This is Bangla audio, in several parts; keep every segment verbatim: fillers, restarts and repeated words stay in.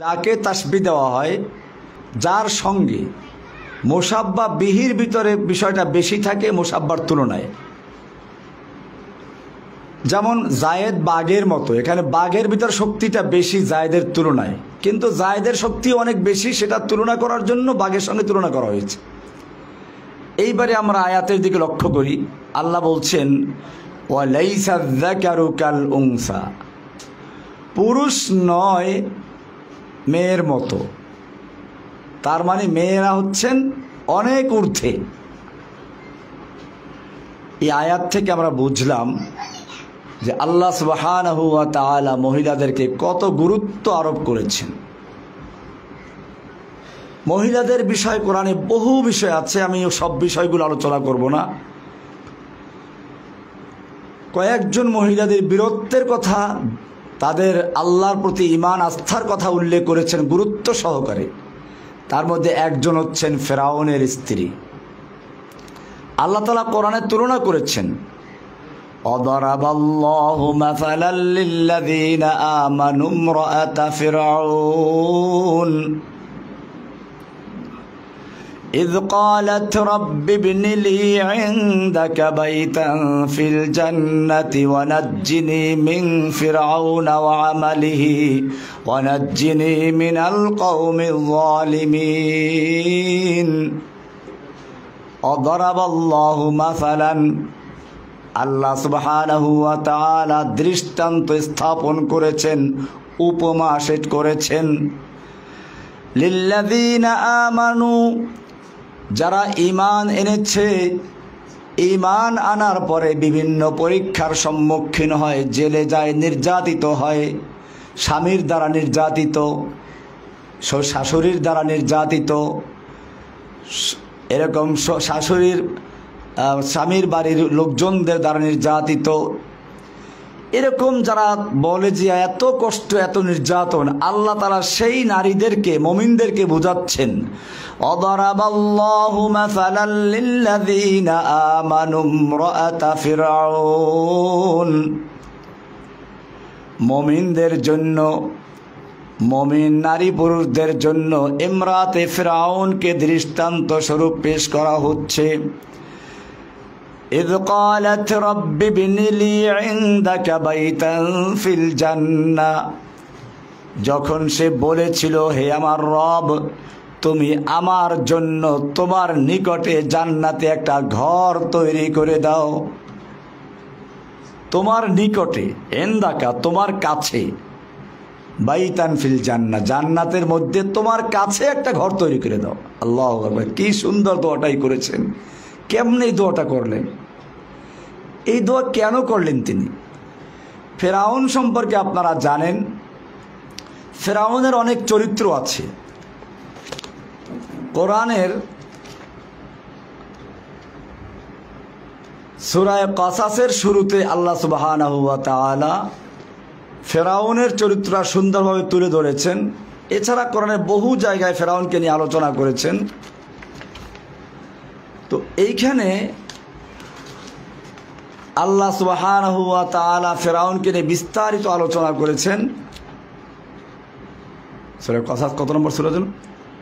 যাকে তাসবিহ দেওয়া হয়, যার সঙ্গে মুসাব্বা বিহির ভিতরে বিষয়টা বেশি থাকে মুসাব্বার তুলনায়। যেমন জায়েদ বাঘের মতো, এখানে বাঘের ভিতর শক্তিটা বেশি জায়েদের তুলনায়, কিন্তু জায়েদের শক্তি অনেক বেশি, সেটা তুলনা করার জন্য বাঘের সঙ্গে তুলনা করা হয়েছে। এইবারে আমরা আয়াতের দিকে লক্ষ্য করি। আল্লাহ বলছেন ওয়ালাইসা যাকারু কাল উনসা, পুরুষ নয় মেয়ের মতো। তার মানে মেয়েরা হচ্ছেন অনেক ঊর্ধ্বে। এই আয়াত থেকে আমরা বুঝলাম যে আল্লাহ সুবহানাহু ওয়া তাআলা মহিলাদেরকে কত গুরুত্ব আরোপ করেছেন। মহিলাদের বিষয় কোরআনে বহু বিষয় আছে, আমি সব বিষয়গুলো আলোচনা করব না। কয়েকজন মহিলাদের বীরত্বের কথা, তাদের আল্লাহর প্রতি ঈমান আস্থার কথা উল্লেখ করেছেন গুরুত্ব সহকারে। তার মধ্যে একজন হচ্ছেন ফেরাউনের স্ত্রী। আল্লাহ তাআলা কোরআনে তুলনা করেছেন অদরাবাল্লাহু মাসালাল লিল্লাযীনা আমানু ইমরাআতা ফিরআউন إذ قالت رب ابن لي عندك بيتا في الجنة ونجني من فرعون وعمله ونجني من القوم الظالمين وضرب الله مثلا আল্লাহ সুবহানাহু ওয়া তাআলা দৃষ্টান্ত স্থাপন করেছেন, উপমা সেট করেছেন লিল্লাযীনা আমানু, যারা ঈমান এনেছে, ঈমান আনার পরে বিভিন্ন পরীক্ষার সম্মুখীন হয়, জেলে যায়, নির্যাতিত হয়, স্বামীর দ্বারা নির্যাতিত, শাশুড়ির দ্বারা নির্যাতিত, এরকম শাশুড়ির স্বামীর বাড়ির লোকজনদের দ্বারা নির্যাতিত, এরকম যারা বলে যে এত কষ্ট এত নির্যাতন, আল্লাহ তাআলা সেই নারীদেরকে, মুমিনদেরকে বোঝাচ্ছেন অদরাবাল্লাহু মাসালাল লিল্লাযীনা আমানু ইমরাআতা ফিরআউন, মুমিনদের জন্য, মুমিন নারী পুরুষদের জন্য ইমরাতে ফিরআউনকে দৃষ্টান্ত স্বরূপ পেশ করা হচ্ছে। إذ قالت رب ابن لي عندك بيتا في الجنة, যখন সে বলেছিল হে আমার রব, তুমি আমার জন্য তোমার নিকটে জান্নাতে একটা ঘর তৈরি করে দাও। তোমার নিকটে, ইনদাকা তোমার কাছে, বাইতান ফিল জান্নাহ জান্নাতের মধ্যে তোমার কাছে একটা ঘর তৈরি করে দাও। আল্লাহু আকবার, কি সুন্দর দোয়াটাই করেছেন। কেমনে এই দোয়াটা করলেন? এই দোয়া কেন করলেন তিনি? ফেরাউন সম্পর্কে আপনারা জানেন, ফেরাউনের অনেক চরিত্র আছে। কোরআনের সূরা কাসাসের শুরুতে আল্লাহ সুবহানাহু ওয়া তাআলা ফেরাউনের চরিত্র সুন্দরভাবে তুলে ধরেছেন। এছাড়া কোরআনের বহু জায়গায় ফেরাউনকে নিয়ে আলোচনা করেছেন। তো এইখানে আল্লাহ সুবহানাহু ওয়া তাআলা ফেরাউনকে নিয়ে বিস্তারিত আলোচনা করেছেন। সূরা কাসাস কত নম্বর সূরা যেন?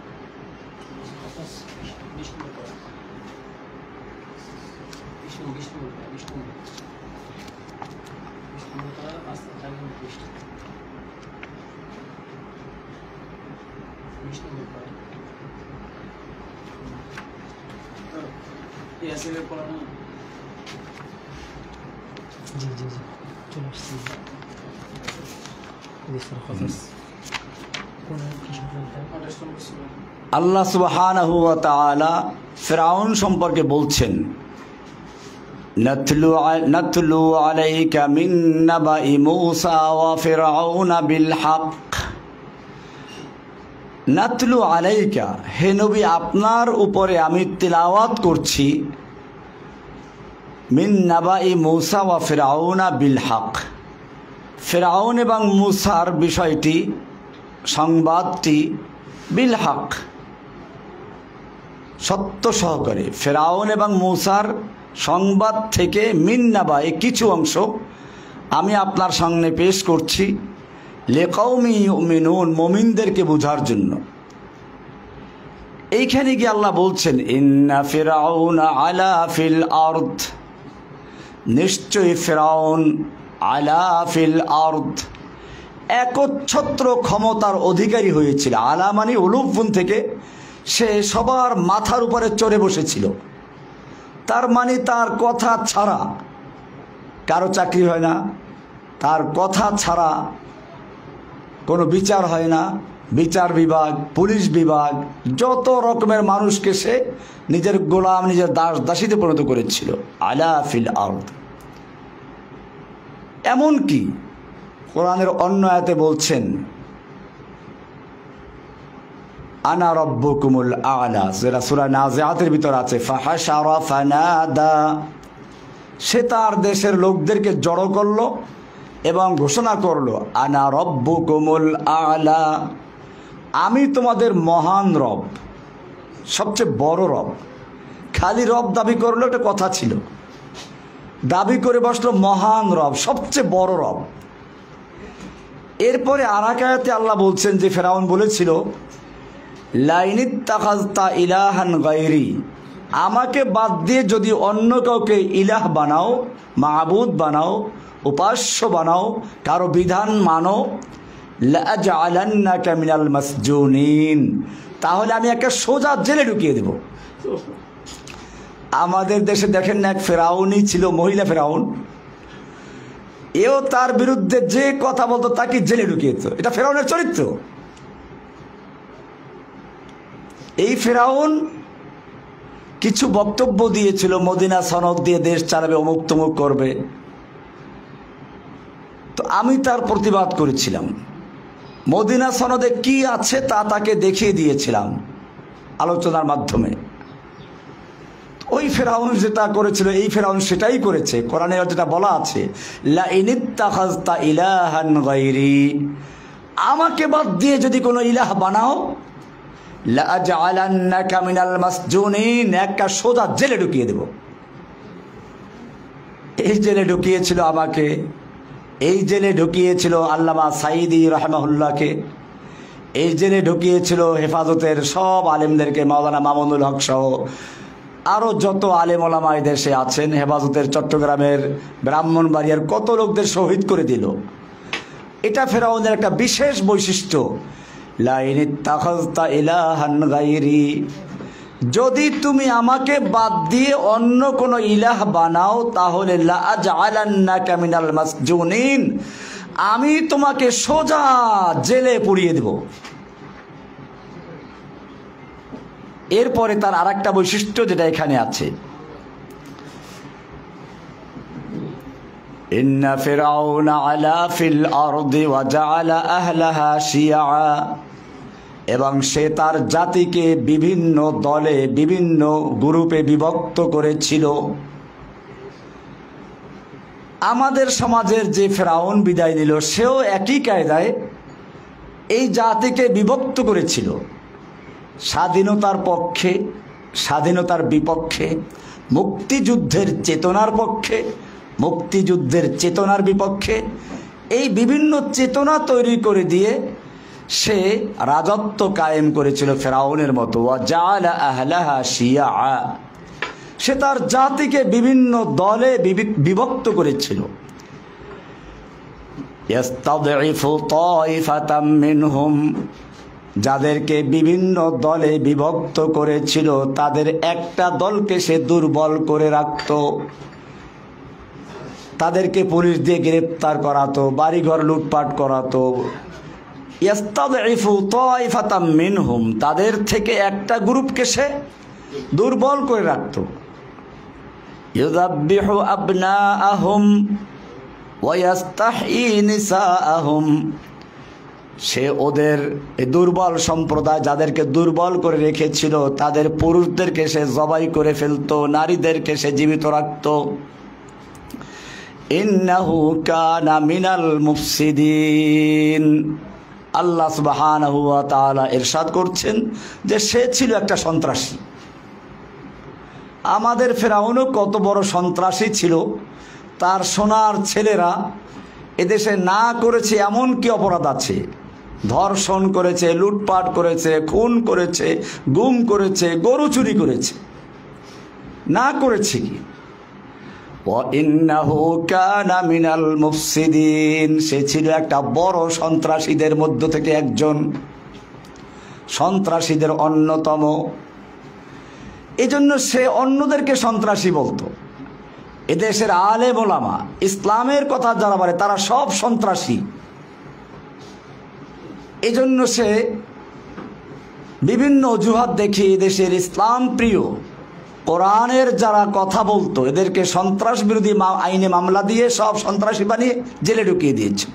আল্লাহ সুবহানাহু ওয়া তাআলা ফিরআউন সম্পর্কে বলছেন নাতলু নাতলু আলাইকা মিন নাবাই মূসা ওয়া ফিরআউন বিল হক। নাতলু আলাইকা, হে নবী আপনার উপরে আমি তিলাওয়াত করছি, মিন নাবাই মূসা ওয়া ফিরআউন বিল হক, ফিরআউন এবং মূসার বিষয়টি, সংবাদটি বিল হক সত্য সহকারে। ফিরআউন এবং মূসার সংবাদ থেকে মিন নাবাই কিছু অংশ আমি আপনার সামনে পেশ করছি। লিকাউমি ইউমিনুন, মুমিনদেরকে বোঝার জন্য। এইখানে গিয়ে আল্লাহ বলছেন ইন্না ফিরআউনা আলা ফিল আরদ, নিশ্চয়ই ফিরআউন আলা ফিল আরদ একচ্ছত্র ক্ষমতার অধিকারী হয়েছিল। আলা মানে উলুফুন থেকে, সে সবার মাথার উপরে চড়ে বসেছিল। তার মানে তার কথা ছাড়া কারো চাকরি হয় না, তার কথা ছাড়া কোনো বিচার হয় না। বিচার বিভাগ, পুলিশ বিভাগ, যত রকমের মানুষকে সে নিজের গোলাম, নিজের দাস দাসীতে পরিণত করেছিল। আলা ফিল আরদ, এমনকি কোরআনের অন্য আয়াতে বলছেন আনা রব্বুকুমুল আ'লা, যেটা সূরা নাজিআতের ভিতর আছে। ফাহাশারা ফানাদা, সে তার দেশের লোকদেরকে জড়ো করলো এবং ঘোষণা করলো আনা রব্বুকুমুল আ'লা, আমি তোমাদের মহান রব, সবচেয়ে বড় রব। খালি রব দাবি করলো একটা কথা ছিল, দাবি করে বসলো মহান রব, সবচেয়ে বড় রব। এরপরে আর এক আয়াতে আল্লাহ বলছেন যে ফেরাউন বলেছিল লাইনিত্তাখাযতা ইলাহান গায়রি, আমাকে বাদ দিয়ে যদি অন্য কাউকে ইলাহ বানাও, মাবুদ বানাও, উপাস্য বানাও, কারো বিধান মানো, লাআজআলান্নাকা মিনাল মাসজুনিন, তাহলে আমি একটা সোজা জেলে ঢুকিয়ে দেব। আমাদের দেশে দেখেন না, এক ফেরাউনই ছিল, মহিলা ফেরাউন, এও তার বিরুদ্ধে যে কথা বলতো তাকে জেলে ঢুকিয়ে দিত। এটা ফেরাউনের চরিত্র। এই ফেরাউন কিছু বক্তব্য দিয়েছিল, মদিনা সনদ দিয়ে দেশ চালাবে, অমুক তমুক করবে। তো আমি তার প্রতিবাদ করেছিলাম, মদিনা সনদে কি আছে তা তাকে দেখিয়ে দিয়েছিলাম আলোচনার মাধ্যমে। ওই ফেরাউন যেটা করেছিল, এই ফেরাউন সেটাই করেছে। কোরআনে যেটা বলা আছে লাইনিত্তাখাযতা ইলাহান গায়রি, আমাকে বাদ দিয়ে যদি কোনো ইলাহ বানাও, লাআজআলান্নাকা মিনাল মাসজুনিন, একটা সোজা জেলে ঢুকিয়ে দেব। এই জেলে ঢুকিয়েছিল আমাকে, এই জেলে ঢুকিয়েছিল আল্লামা সাঈদী রাহিমাহুল্লাহকে, এই জেলে ঢুকিয়েছিল হেফাজতের সব আলেমদেরকে, মাওলানা মামুনুল হক সহ আরও যত আলেম ওলামা এই দেশে আছেন। হেফাজতের চট্টগ্রামের, ব্রাহ্মণবাড়িয়ার কত লোকদের শহীদ করে দিল। এটা ফেরাউনের একটা বিশেষ বৈশিষ্ট্য। লাইনিত্তাখাযতা ইলাহান গায়রি, যদি তুমি আমাকে বাদ দিয়ে অন্য কোনো ইলাহ বানাও, তাহলে লাআজআলান্নাকা মিনাল মাসজুনিন, আমি তোমাকে সোজা জেলে পুড়িয়ে দেব। এরপরে তার আর একটা বৈশিষ্ট্য যেটা এখানে আছে, ইন্না ফিরআউনা আলা ফিল আরদি ওয়া জাআলা আহলাহা শিয়া, এবং সে তার জাতিকে বিভিন্ন দলে, বিভিন্ন গ্রুপে বিভক্ত করেছিল। আমাদের সমাজের যে ফেরাউন বিদায় নিল, সেও একই কায়দায় এই জাতিকে বিভক্ত করেছিল, স্বাধীনতার পক্ষে, স্বাধীনতার বিপক্ষে, মুক্তিযুদ্ধের চেতনার পক্ষে, মুক্তিযুদ্ধের চেতনার বিপক্ষে, এই বিভিন্ন চেতনা তৈরি করে দিয়ে সে রাজত্ব কায়েম করেছিল ফেরাউনের মতো। ওয়া জাআলা আহলাহা শিয়া, সে তার জাতিকে বিভিন্ন দলে বিভক্ত করেছিল। ইস্তাদঈফু তাইফাতাম মিনহুম, যাদেরকে বিভিন্ন দলে বিভক্ত করেছিল তাদের একটা দলকে সে দুর্বল করে রাখত, তাদেরকে পুলিশ দিয়ে গ্রেপ্তার করাতো, বাড়িঘর লুটপাট করাতো। ইস্তাদঈফু তাইফাতাম মিনহুম, তাদের থেকে একটা গ্রুপকে সে দুর্বল করে রাখত। ইউযাব্বিহু আবনাআহুম ওয়া ইস্তাহয়ী নিসাআহুম, সে ওদের দুর্বল সম্প্রদায় যাদেরকে দুর্বল করে রেখেছিল তাদের পুরুষদেরকে সে জবাই করে ফেলতো, নারীদেরকে সে জীবিত রাখত। ইন্নাহু কানা মিনাল মুফসিদিন, আল্লাহ সুবহানাহু ওয়া তাআলা ইরশাদ করছেন যে সে ছিল একটা সন্ত্রাসী। আমাদের ফেরাউনও কত বড় সন্ত্রাসী ছিল, তার সোনার ছেলেরা এদেশে না করেছে এমন কি অপরাধ আছে? ধর্ষণ করেছে, লুটপাট করেছে, খুন করেছে, গুম করেছে, গরু চুরি করেছে, না করেছে কি? ওয়াইন্নাহু কানা মিনাল মুফসিদিন, সে ছিল একটা বড় সন্ত্রাসীদের মধ্য থেকে একজন, সন্ত্রাসীদের অন্যতম। এজন্য সে অন্যদেরকে সন্ত্রাসী বলতো। এদেশের আলেম ওলামা ইসলামের কথা যারা বলে তারা সব সন্ত্রাসী। এজন্য সে বিভিন্ন অজুহাত দেখিয়ে দেশের ইসলাম প্রিয় কোরআনের যারা কথা বলতো এদেরকে সন্ত্রাস বিরোধী আইনে মামলা দিয়ে সব সন্ত্রাসী বানিয়ে জেলে ঢুকিয়ে দিয়েছিল।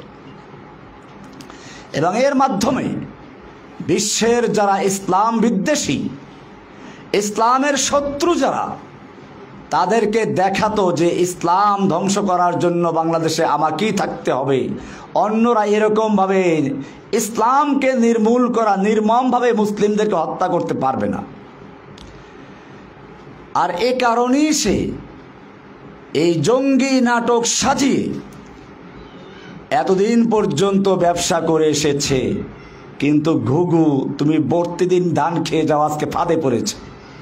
এবং এর মাধ্যমে বিশ্বের যারা ইসলাম বিদ্বেষী, ইসলামের শত্রু যারা, তাদেরকে দেখাতো যে ইসলাম ধ্বংস করার জন্য বাংলাদেশে আমাকেই থাকতে হবে, অন্যরা এরকমভাবে ইসলামকে নির্মূল করা, নির্মমভাবে মুসলিমদেরকে হত্যা করতে পারবে না। আর এ কারণেই সে এই জঙ্গি নাটক সাজিয়ে এতদিন পর্যন্ত ব্যবসা করে এসেছে। কিন্তু ঘুঘু, তুমি প্রতিদিন ধান খেয়ে যাও, আজকে ফাঁদে পড়েছে।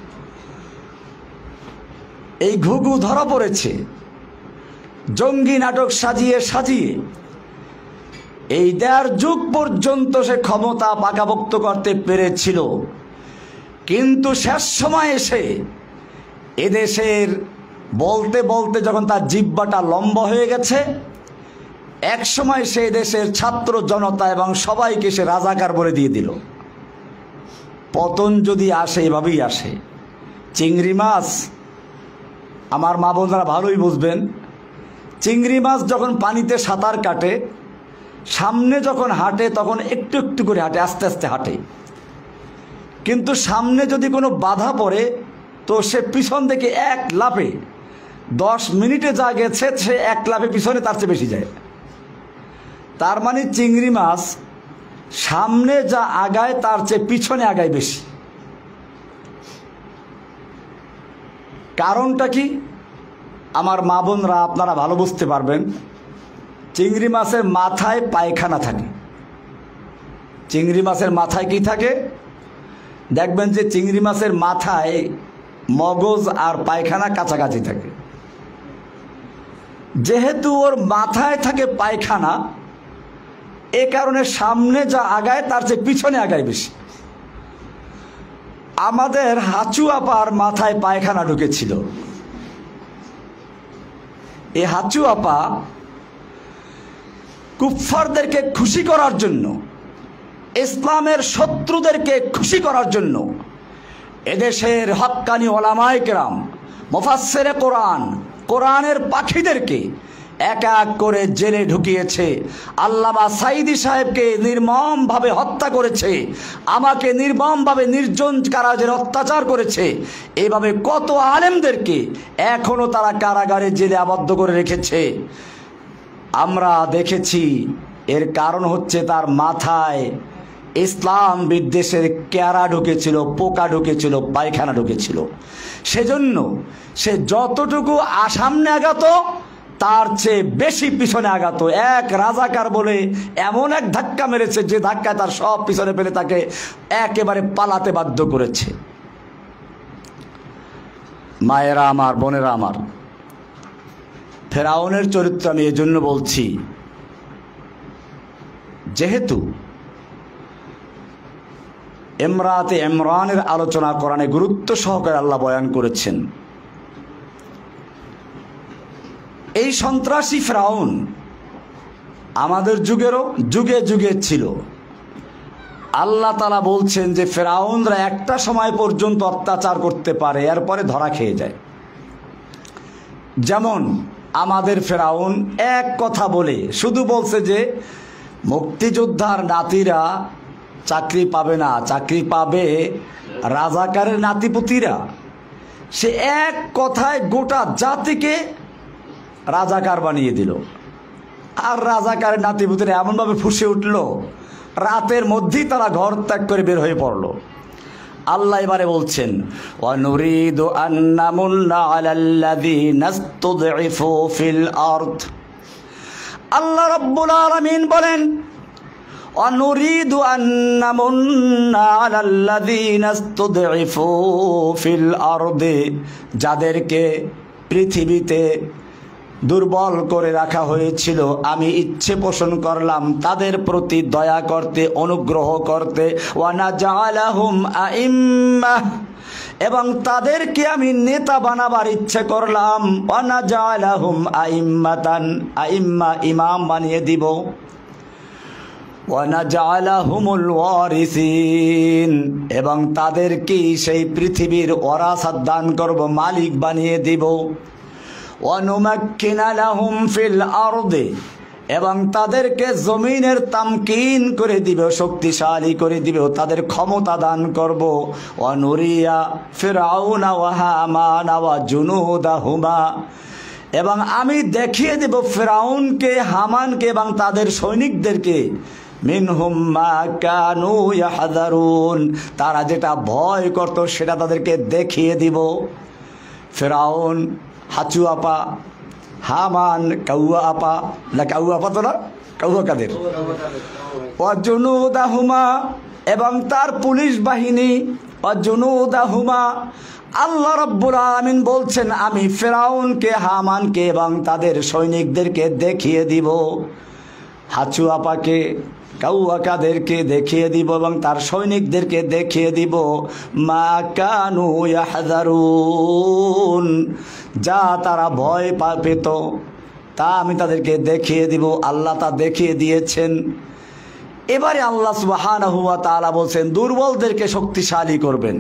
এই ঘুঘু ধরা পড়েছে জঙ্গি নাটক সাজিয়ে সাজিয়ে। এই দেড় যুগ পর্যন্ত সে ক্ষমতা পাকাপোক্ত করতে পেরেছিল, কিন্তু শেষ সময় এসে এদেশের বলতে বলতে যখন তার জিহ্বাটা লম্বা হয়ে গেছে, এক সময় সে দেশের ছাত্র জনতা এবং সবাইকে সে রাজাকার বলে দিয়ে দিল। পতন যদি আসে এভাবেই আসে। চিংড়ি মাছ, আমার মা বোনরা ভালোই বুঝবেন, চিংড়ি মাছ যখন পানিতে সাঁতার কাটে, সামনে যখন হাঁটে তখন একটু একটু করে হাঁটে, আস্তে আস্তে হাঁটে। কিন্তু সামনে যদি কোনো বাধা পড়ে তো সে পিছন থেকে এক লাফে, দশ মিনিটে যা গেছে সে এক লাফে পিছনে তার চেয়ে বেশি যায়। তার মানে চিংড়ি মাছ সামনে যা আগায় তার চেয়ে পিছনে আগায় বেশি। কারণটা কি? আমার মা বোনরা আপনারা ভালো বুঝতে পারবেন। চিংড়ি মাছের মাথায় পায়খানা থাকে। চিংড়ি মাছের মাথায় কি থাকে? দেখবেন যে চিংড়ি মাছের মাথায় মগজ আর পায়খানা কাছাকাছি থাকে। যেহেতু ওর মাথায় থাকে পায়খানা, এ কারণে সামনে যা আগায় তার চেয়ে পিছনে আগায় বেশি। আমাদের হাঁচু আপার মাথায় পায়খানা ঢুকেছিল। এই হাঁচু আপা কুফফারদেরকে খুশি করার জন্য, ইসলামের শত্রুদেরকে খুশি করার জন্য এদেশের হক্কানি ওলামায়ে কেরাম, মুফাসসিরে কোরআন, কোরআনের পাখিদেরকে এক এক করে জেলে ঢুকিয়েছে। আল্লামা সাইদি সাহেবকে নির্মমভাবে হত্যা করেছে, আমাকে নির্মমভাবে নির্জন কারাজের অত্যাচার করেছে। এইভাবে কত আলেমদেরকে এখনো তারা কারাগারে জেলে আবদ্ধ করে রেখেছে। আমরা দেখেছি এর কারণ হচ্ছে তার মাথায় ইসলাম বিদ্বেষের কেয়ারা ঢুকেছিল, পোকা ঢুকেছিল, পায়খানা ঢুকেছিল। সেজন্য সে যতটুকু সামনে আগাত তার চেয়ে বেশি পিছনে আগাত। এক রাজাকার বলে এমন এক ধাক্কা মেরেছে যে ধাক্কায় তার সব পিছনে ফেলে তাকে একেবারে পালাতে বাধ্য করেছে। মায়েরা আমার, বোনেরা আমার, ফেরাউনের চরিত্র আমি এজন্য বলছি, যেহেতু ইমরাতে ইমরানের আলোচনা কোরআনে গুরুত্ব সহকারে আল্লাহ বয়ান করেছেন। এই সন্ত্রাসী ফেরাউন আমাদের যুগেরও যুগে যুগে ছিল। আল্লাহ তাআলা বলছেন যে ফেরাউনরা একটা সময় পর্যন্ত অত্যাচার করতে পারে, এরপরে ধরা খেয়ে যায়। যেমন আমাদের ফেরাউন এক কথা বলে শুধু বলছে যে মুক্তিযোদ্ধার নাতিরা চাকরি পাবে না, চাকরি পাবে রাজাকারের নাতিপুতিরা। সে এক কথায় গোটা জাতিকে রাজাকার বানিয়ে দিল। আর রাজাকারের নাতিপুতিরা এমনভাবে ফুঁসে উঠল, রাতের মধ্যেই তারা ঘর ত্যাগ করে বের হয়ে পড়ল। আল্লাহ এবারে বলছেন, ওয়ানুরিদু আন নামুন্না আলাল্লাযীনা ইসতুদঈফু ফিল আরদ। আল্লাহ রাব্বুল আলামিন বলেন, অনুরিদু আন নামুন্না আলাল্লাযীনা ইসতুদঈফু ফিল আরদি, যাদেরকে পৃথিবীতে দুর্বল করে রাখা হয়েছিল আমি ইচ্ছে পোষণ করলাম তাদের প্রতি দয়া করতে, অনুগ্রহ করতে। ওয়া নাজআলাহুম আইম্মাহ, এবং তাদেরকে আমি নেতা বানাবার ইচ্ছে করলাম। ওয়া নাজআলাহুম আইম্মাতান, আইম্মা ইমাম বানিয়ে দিব। ওয়া নাজআলাহুমুল ওয়ারিসিন, এবং তাদেরকে সেই পৃথিবীর ওয়ারাসাত দান করব, মালিক বানিয়ে দিব। ওয়া নুমাক্কিনা লাহুম ফিল আরদি, এবং তাদেরকে জমিনের তামকিন করে দিব, শক্তিশালী করে দিব, তাদের ক্ষমতা দান করব। ওয়া নুরিয়া ফিরআউনা ওয়া হামানা ওয়া জুনুদাহুমা, এবং আমি দেখিয়ে দেব ফিরআউনকে, হামানকে এবং তাদের সৈনিকদেরকে, মিনহুম মা কানু ইয়াহযারুন, তারা যেটা ভয় করত সেটা তাদেরকে দেখিয়ে দিব। ফিরআউন হাঁচু আপা, হামান কাউয়া আপা, না কাউয়া আপা তো না, কাউয়া কাদের, ওয়া জুনুদাহুমা, এবং তার পুলিশ বাহিনী, ওয়া জুনুদাহুমা। আল্লাহ রাব্বুল আলামিন বলছেন আমি ফিরআউনকে, হামানকে এবং তাদের সৈনিকদেরকে দেখিয়ে দিব, হাঁচু আপাকে, কাউয়া কাদেরকে দেখিয়ে দিব এবং তার সৈনিকদেরকে দেখিয়ে দিব। মা কানু ইয়াহযারুন, যা তারা ভয় পেত তা আমি তাদেরকে দেখিয়ে দিব। আল্লাহ তা দেখিয়ে দিয়েছেন। এবারে আল্লাহ সুবহানাহু ওয়া তাআলা বলছেন দুর্বলদেরকে শক্তিশালী করবেন।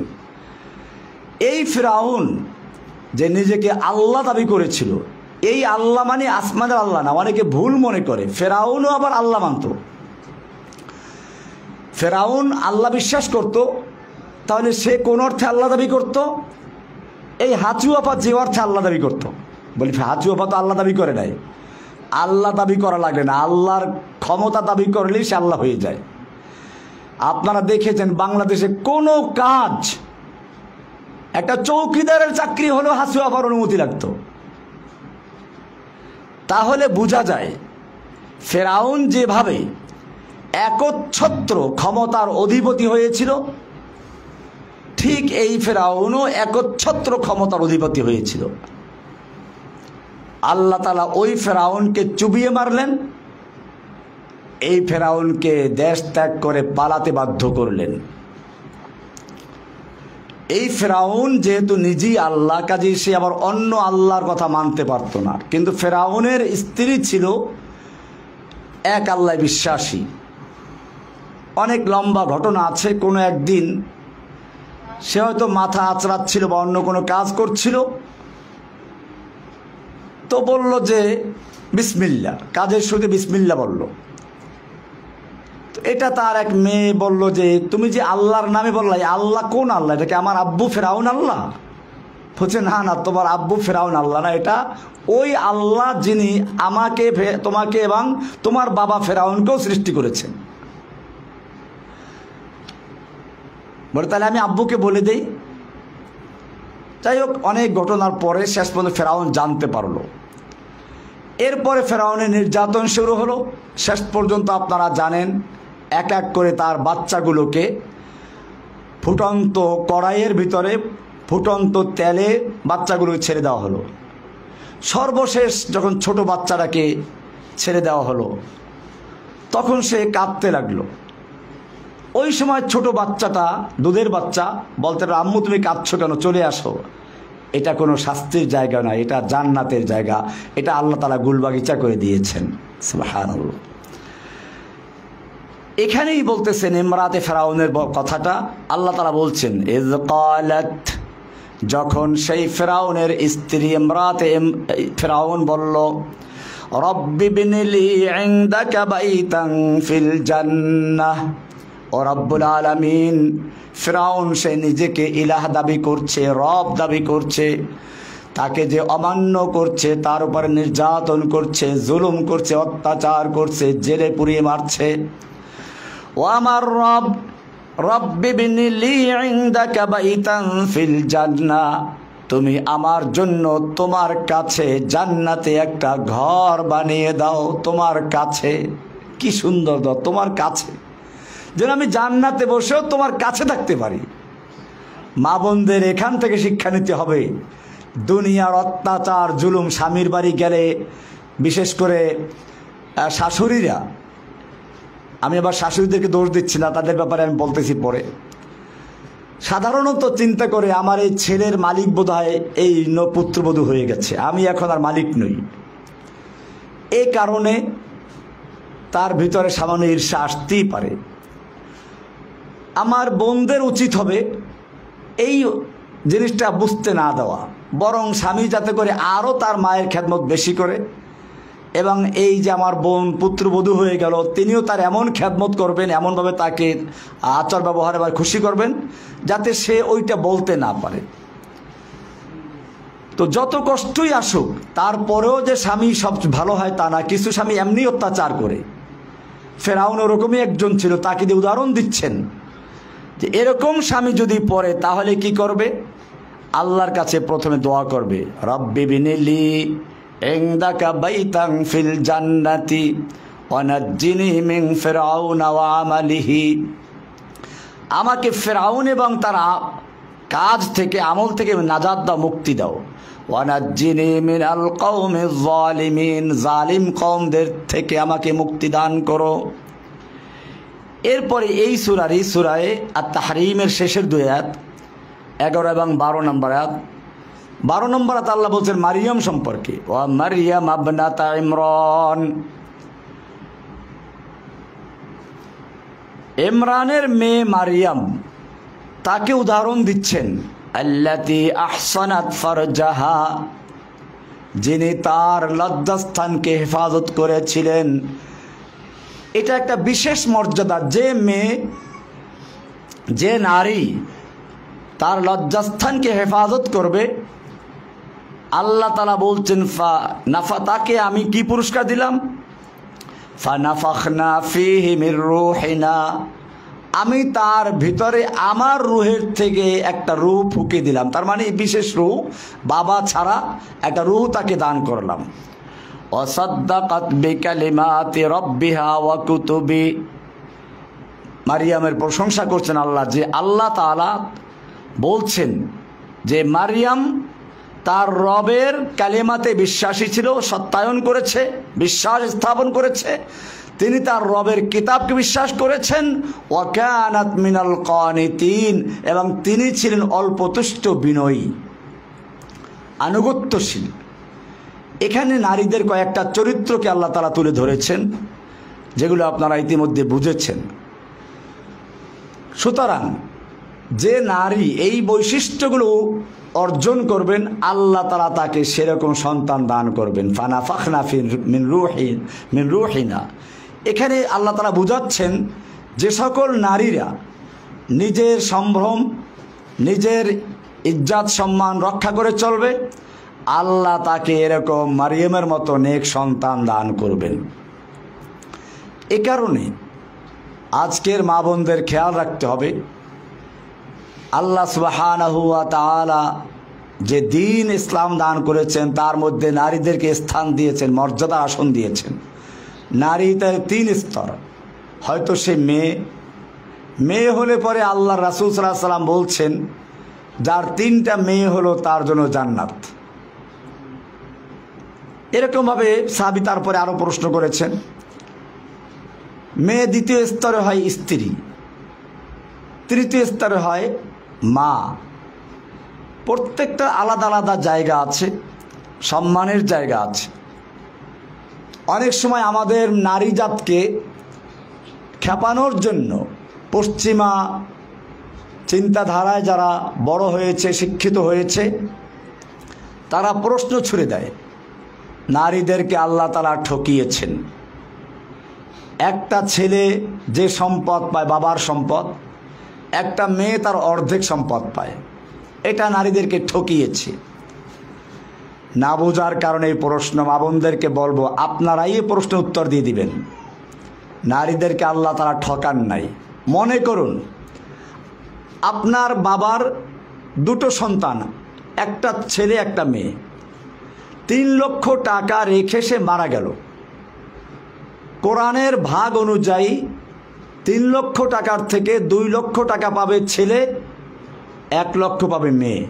এই ফিরআউন যে নিজেকে আল্লাহ দাবি করেছিল, এই আল্লাহ মানে আসমানের আল্লাহ না, অনেকে ভুল মনে করে। ফিরআউনও আবার আল্লাহ মানত। ফিরআউন আল্লাহ বিশ্বাস করত, তাহলে সে কোন অর্থে আল্লাহ দাবি করত? এই হাঁচু আপা যে অর্থে আল্লাহ দাবি করত। বলি হাঁচু আপা তো আল্লাহ দাবি করে নাই, আল্লাহ দাবি করা লাগে না, আল্লাহর ক্ষমতা দাবি করলেই সে আল্লাহ হয়ে যায়। আপনারা দেখেছেন বাংলাদেশে কোনো কাজ, একটা চৌকিদারের চাকরি হলো হাঁচু আপার অনুমতি লাগতো। তাহলে বোঝা যায় ফিরআউন যেভাবে একচ্ছত্র ক্ষমতার অধিপতি হয়েছিল, ঠিক এই ফিরআউনও একচ্ছত্র ক্ষমতার অধিপতি হয়েছিল। আল্লাহ তাআলা ওই ফিরআউনকে চুবিয়ে মারলেন, এই ফিরআউনকে দেশ ত্যাগ করে পালাতে বাধ্য করলেন। এই ফিরআউন যেহেতু নিজেই আল্লাহ, কাজেই সে আবার অন্য আল্লাহর কথা মানতে পারত না। কিন্তু ফিরআউনের স্ত্রী ছিল এক আল্লাহ বিশ্বাসী। অনেক লম্বা ঘটনা আছে। কোনো একদিন সে হয়তো মাথা আঁচড়াচ্ছিল বা অন্য কোনো কাজ করছিল, তো বলল যে বিসমিল্লাহ, কাজের শুরুতে বিসমিল্লাহ বলল। তো এটা তার এক মেয়ে বলল যে তুমি যে আল্লাহর নামে বললা, আল্লাহ কোন আল্লাহ? এটা কি আমার আব্বু ফিরআউন আল্লাহ? বলছে না না, তোমার আব্বু ফিরআউন আল্লাহ না, এটা ওই আল্লাহ যিনি আমাকে, তোমাকে এবং তোমার বাবা ফিরআউনকেও সৃষ্টি করেছেন। বলে তাহলে আমি আব্বুকে বলে দেই। যাই হোক, অনেক ঘটনার পরে শেষ পর্যন্ত ফিরআউন জানতে পারলো। এরপরে ফিরআউনের নির্যাতন শুরু হলো। শেষ পর্যন্ত আপনারা জানেন এক এক করে তার বাচ্চাগুলোকে ফুটন্ত কড়াইয়ের ভিতরে ফুটন্ত তেলে বাচ্চাগুলোকে ছেড়ে দেওয়া হলো। সর্বশেষ যখন ছোট বাচ্চাটাকে ছেড়ে দেওয়া হলো, তখন সে কাঁদতে লাগলো। ওই সময় ছোট বাচ্চাটা, দুধের বাচ্চা, বলতে আম্মু তুমি কাঁদছো কেন, চলে আসো, এটা কোনো শাস্তির জায়গা না, এটা জান্নাতের জায়গা, এটা আল্লাহ তাআলা গুলবাগিচা করে দিয়েছেন। সুবহানাল্লাহ। এখানেই বলতেছেন ইমরাতে ফিরআউনের কথাটা আল্লাহ তাআলা বলছেন, ইয ক্বালাত, যখন সেই ফিরআউনের স্ত্রী ইমরাতে ফিরআউন বলল, রব্বি বিনিলি ইনদাকা বাইতান ফিল জান্নাহ। ও রব্বুল আলামিন, ফিরআউন সে নিজেকে ইলাহ দাবি করছে, রব দাবি করছে, তাকে যে অমান্য করছে, তার উপর নির্যাতন করছে, জুলুম করছে, অত্যাচার করছে, জেলে পুড়িয়ে মারছে। ও আমার রব, রব্বি বিনিলি ইনদাকা বাইতান ফিল জান্নাহ, তুমি আমার জন্য তোমার কাছে জান্নাতে একটা ঘর বানিয়ে দাও, তোমার কাছে। কি সুন্দর দাও, তোমার কাছে, যেন আমি জান্নাতে বসেও তোমার কাছে থাকতে পারি। মা বোনদের এখান থেকে শিক্ষা নিতে হবে, দুনিয়ার অত্যাচার জুলুম, স্বামীর বাড়ি গেলে বিশেষ করে শাশুড়িরা, আমি আবার শাশুড়িদেরকে দোষ দিচ্ছি না, তাদের ব্যাপারে আমি বলতেছি পরে, সাধারণত চিন্তা করে আমার এই ছেলের মালিক বোধহয় এই পুত্রবধূ হয়ে গেছে, আমি এখন আর মালিক নই। এই কারণে তার ভিতরে সামান্য ঈর্ষা আসতেই পারে। আমার বোনদের উচিত হবে এই জিনিসটা বুঝতে না দেওয়া, বরং স্বামী যাতে করে আরও তার মায়ের খেদমত বেশি করে, এবং এই যে আমার বোন পুত্রবধূ হয়ে গেল, তিনিও তার এমন খেদমত করবেন, এমনভাবে তাকে আচার ব্যবহারে আবার খুশি করবেন যাতে সে ওইটা বলতে না পারে। তো যত কষ্টই আসুক, তারপরেও যে স্বামী সব ভালো হয় তা না, কিছু স্বামী এমনি অত্যাচার করে। ফেরাউন ওরকমই একজন ছিল, তাকে দিয়ে উদাহরণ দিচ্ছেন যে এরকম স্বামী যদি পড়ে তাহলে কি করবে? আল্লাহর কাছে প্রথমে দোয়া করবে, রব্বি বিনিলি ইনদাকা বাইতান ফিল জান্নাতি ওয়া নাজ্জিনি মিন ফিরআউনা ওয়া আমালিহি। আমাকে ফেরাউন এবং তার কাজ থেকে, আমল থেকে নাজাত দাও, মুক্তি দাও। ওয়া নাজ্জিনি মিনাল কওমিজ যালিমিন, জালিম কওমদের থেকে আমাকে মুক্তি দান করো। এরপরে এই সূরারই সূরায়ে আত-তাহরীমের শেষের দুই আয়াত, এগারো এবং বারো নম্বর আয়াত। বারো নম্বর আয়াত আল্লাহ বলছেন মারিয়াম সম্পর্কে, ওয়া মারিয়াম ইবনাতা ইমরান, ইমরানের মেয়ে মারিয়াম, তাকে উদাহরণ দিচ্ছেন, আল্লাতী আহসানাত ফারজাহা, যিনি তার লজ্জাস্থানকে হেফাজত করেছিলেন। এটা একটা বিশেষ মর্যাদা, যে মেয়ে, যে নারী তার লজ্জাস্থানকে হেফাজত করবে, আল্লাহ তাআলা বলছেন ফা নাফা, তাকে আমি কি পুরস্কার দিলাম? ফানাফাখনা ফীহি মির রূহিনা, আমি তার ভিতরে আমার রূহের থেকে একটা রূহ ফুঁকে দিলাম। তার মানে বিশেষ রূহ, বাবা ছাড়া একটা রূহ তাকে দান করলাম। ওয়াসাদ্দাকাত বিকালিমাতি রাব্বিহা ওয়া কুতুবি, মারিয়ামের প্রশংসা করছেন আল্লাহ, যে আল্লাহ তাআলা বলছেন যে মারিয়াম তার রবের কালিমাতে বিশ্বাসী ছিল, সত্যায়ন করেছে, বিশ্বাস স্থাপন করেছে। তিনি তার রবের কিতাবকে বিশ্বাস করেছেন। ওয়া কানাত মিনাল কানিতিন, এবং তিনি ছিলেন অল্পতুষ্ট, বিনয়ী, আনুগত্যশীল। এখানে নারীদের কয়েকটা চরিত্রকে আল্লাহ তাআলা তুলে ধরেছেন, যেগুলো আপনারা ইতিমধ্যে বুঝেছেন। সুতরাং যে নারী এই বৈশিষ্ট্যগুলো অর্জন করবেন, আল্লাহ তাআলা তাকে সেরকম সন্তান দান করবেন। ফানাফাখনা মিন রূহি মিন রূহিনা, এখানে আল্লাহ তাআলা বুঝাচ্ছেন যে সকল নারীরা নিজের সম্ভ্রম, নিজের ইজ্জত সম্মান রক্ষা করে চলবে, আল্লাহ তাকে এরকম মারিয়ামের মতো নেক সন্তান দান করবেন। এ কারণে আজকের মা বোনদের খেয়াল রাখতে হবে, আল্লাহ সুবহানাহু ওয়া তাআলা যে দ্বীন ইসলাম দান করেছেন তার মধ্যে নারীদেরকে স্থান দিয়েছেন, মর্যাদা আসন দিয়েছেন। নারী তার তিন স্তর, হয়তো সে মেয়ে, মেয়ে হলে পরে আল্লাহ রাসূল সাল্লাল্লাহু আলাইহি সাল্লাম বলছেন যার তিনটা মেয়ে হলো তার জন্য জান্নাত। এরকমভাবে সাহাবী তারপরে আরও প্রশ্ন করেছেন। মেয়ে দ্বিতীয় স্তরে হয় স্ত্রী, তৃতীয় স্তরে হয় মা। প্রত্যেকটা আলাদা আলাদা জায়গা আছে, সম্মানের জায়গা আছে। অনেক সময় আমাদের নারী জাতকে খেপানোর জন্য পশ্চিমা চিন্তাধারায় যারা বড় হয়েছে, শিক্ষিত হয়েছে, তারা প্রশ্ন ছুড়ে দেয়, নারীদেরকে আল্লাহ তাআলা ঠকিয়েছেন। একটা ছেলে যে সম্পদ পায়, বাবার সম্পদ, একটা মেয়ে তার অর্ধেক সম্পদ পায়, এটা নারীদেরকে ঠকিয়েছে। না বোঝার কারণে এই প্রশ্ন, মা বোনদেরকে বলবো আপনারাই এই প্রশ্ন উত্তর দিয়ে দিবেন। নারীদেরকে আল্লাহ তাআলা ঠকান নাই। মনে করুন আপনার বাবার দুটো সন্তান, একটা ছেলে একটা মেয়ে, তিন লক্ষ টাকা রেখে সে মারা গেল। কোরআনের ভাগ অনুযায়ী তিন লক্ষ টাকার থেকে দুই লক্ষ টাকা পাবে ছেলে, এক লক্ষ পাবে মেয়ে।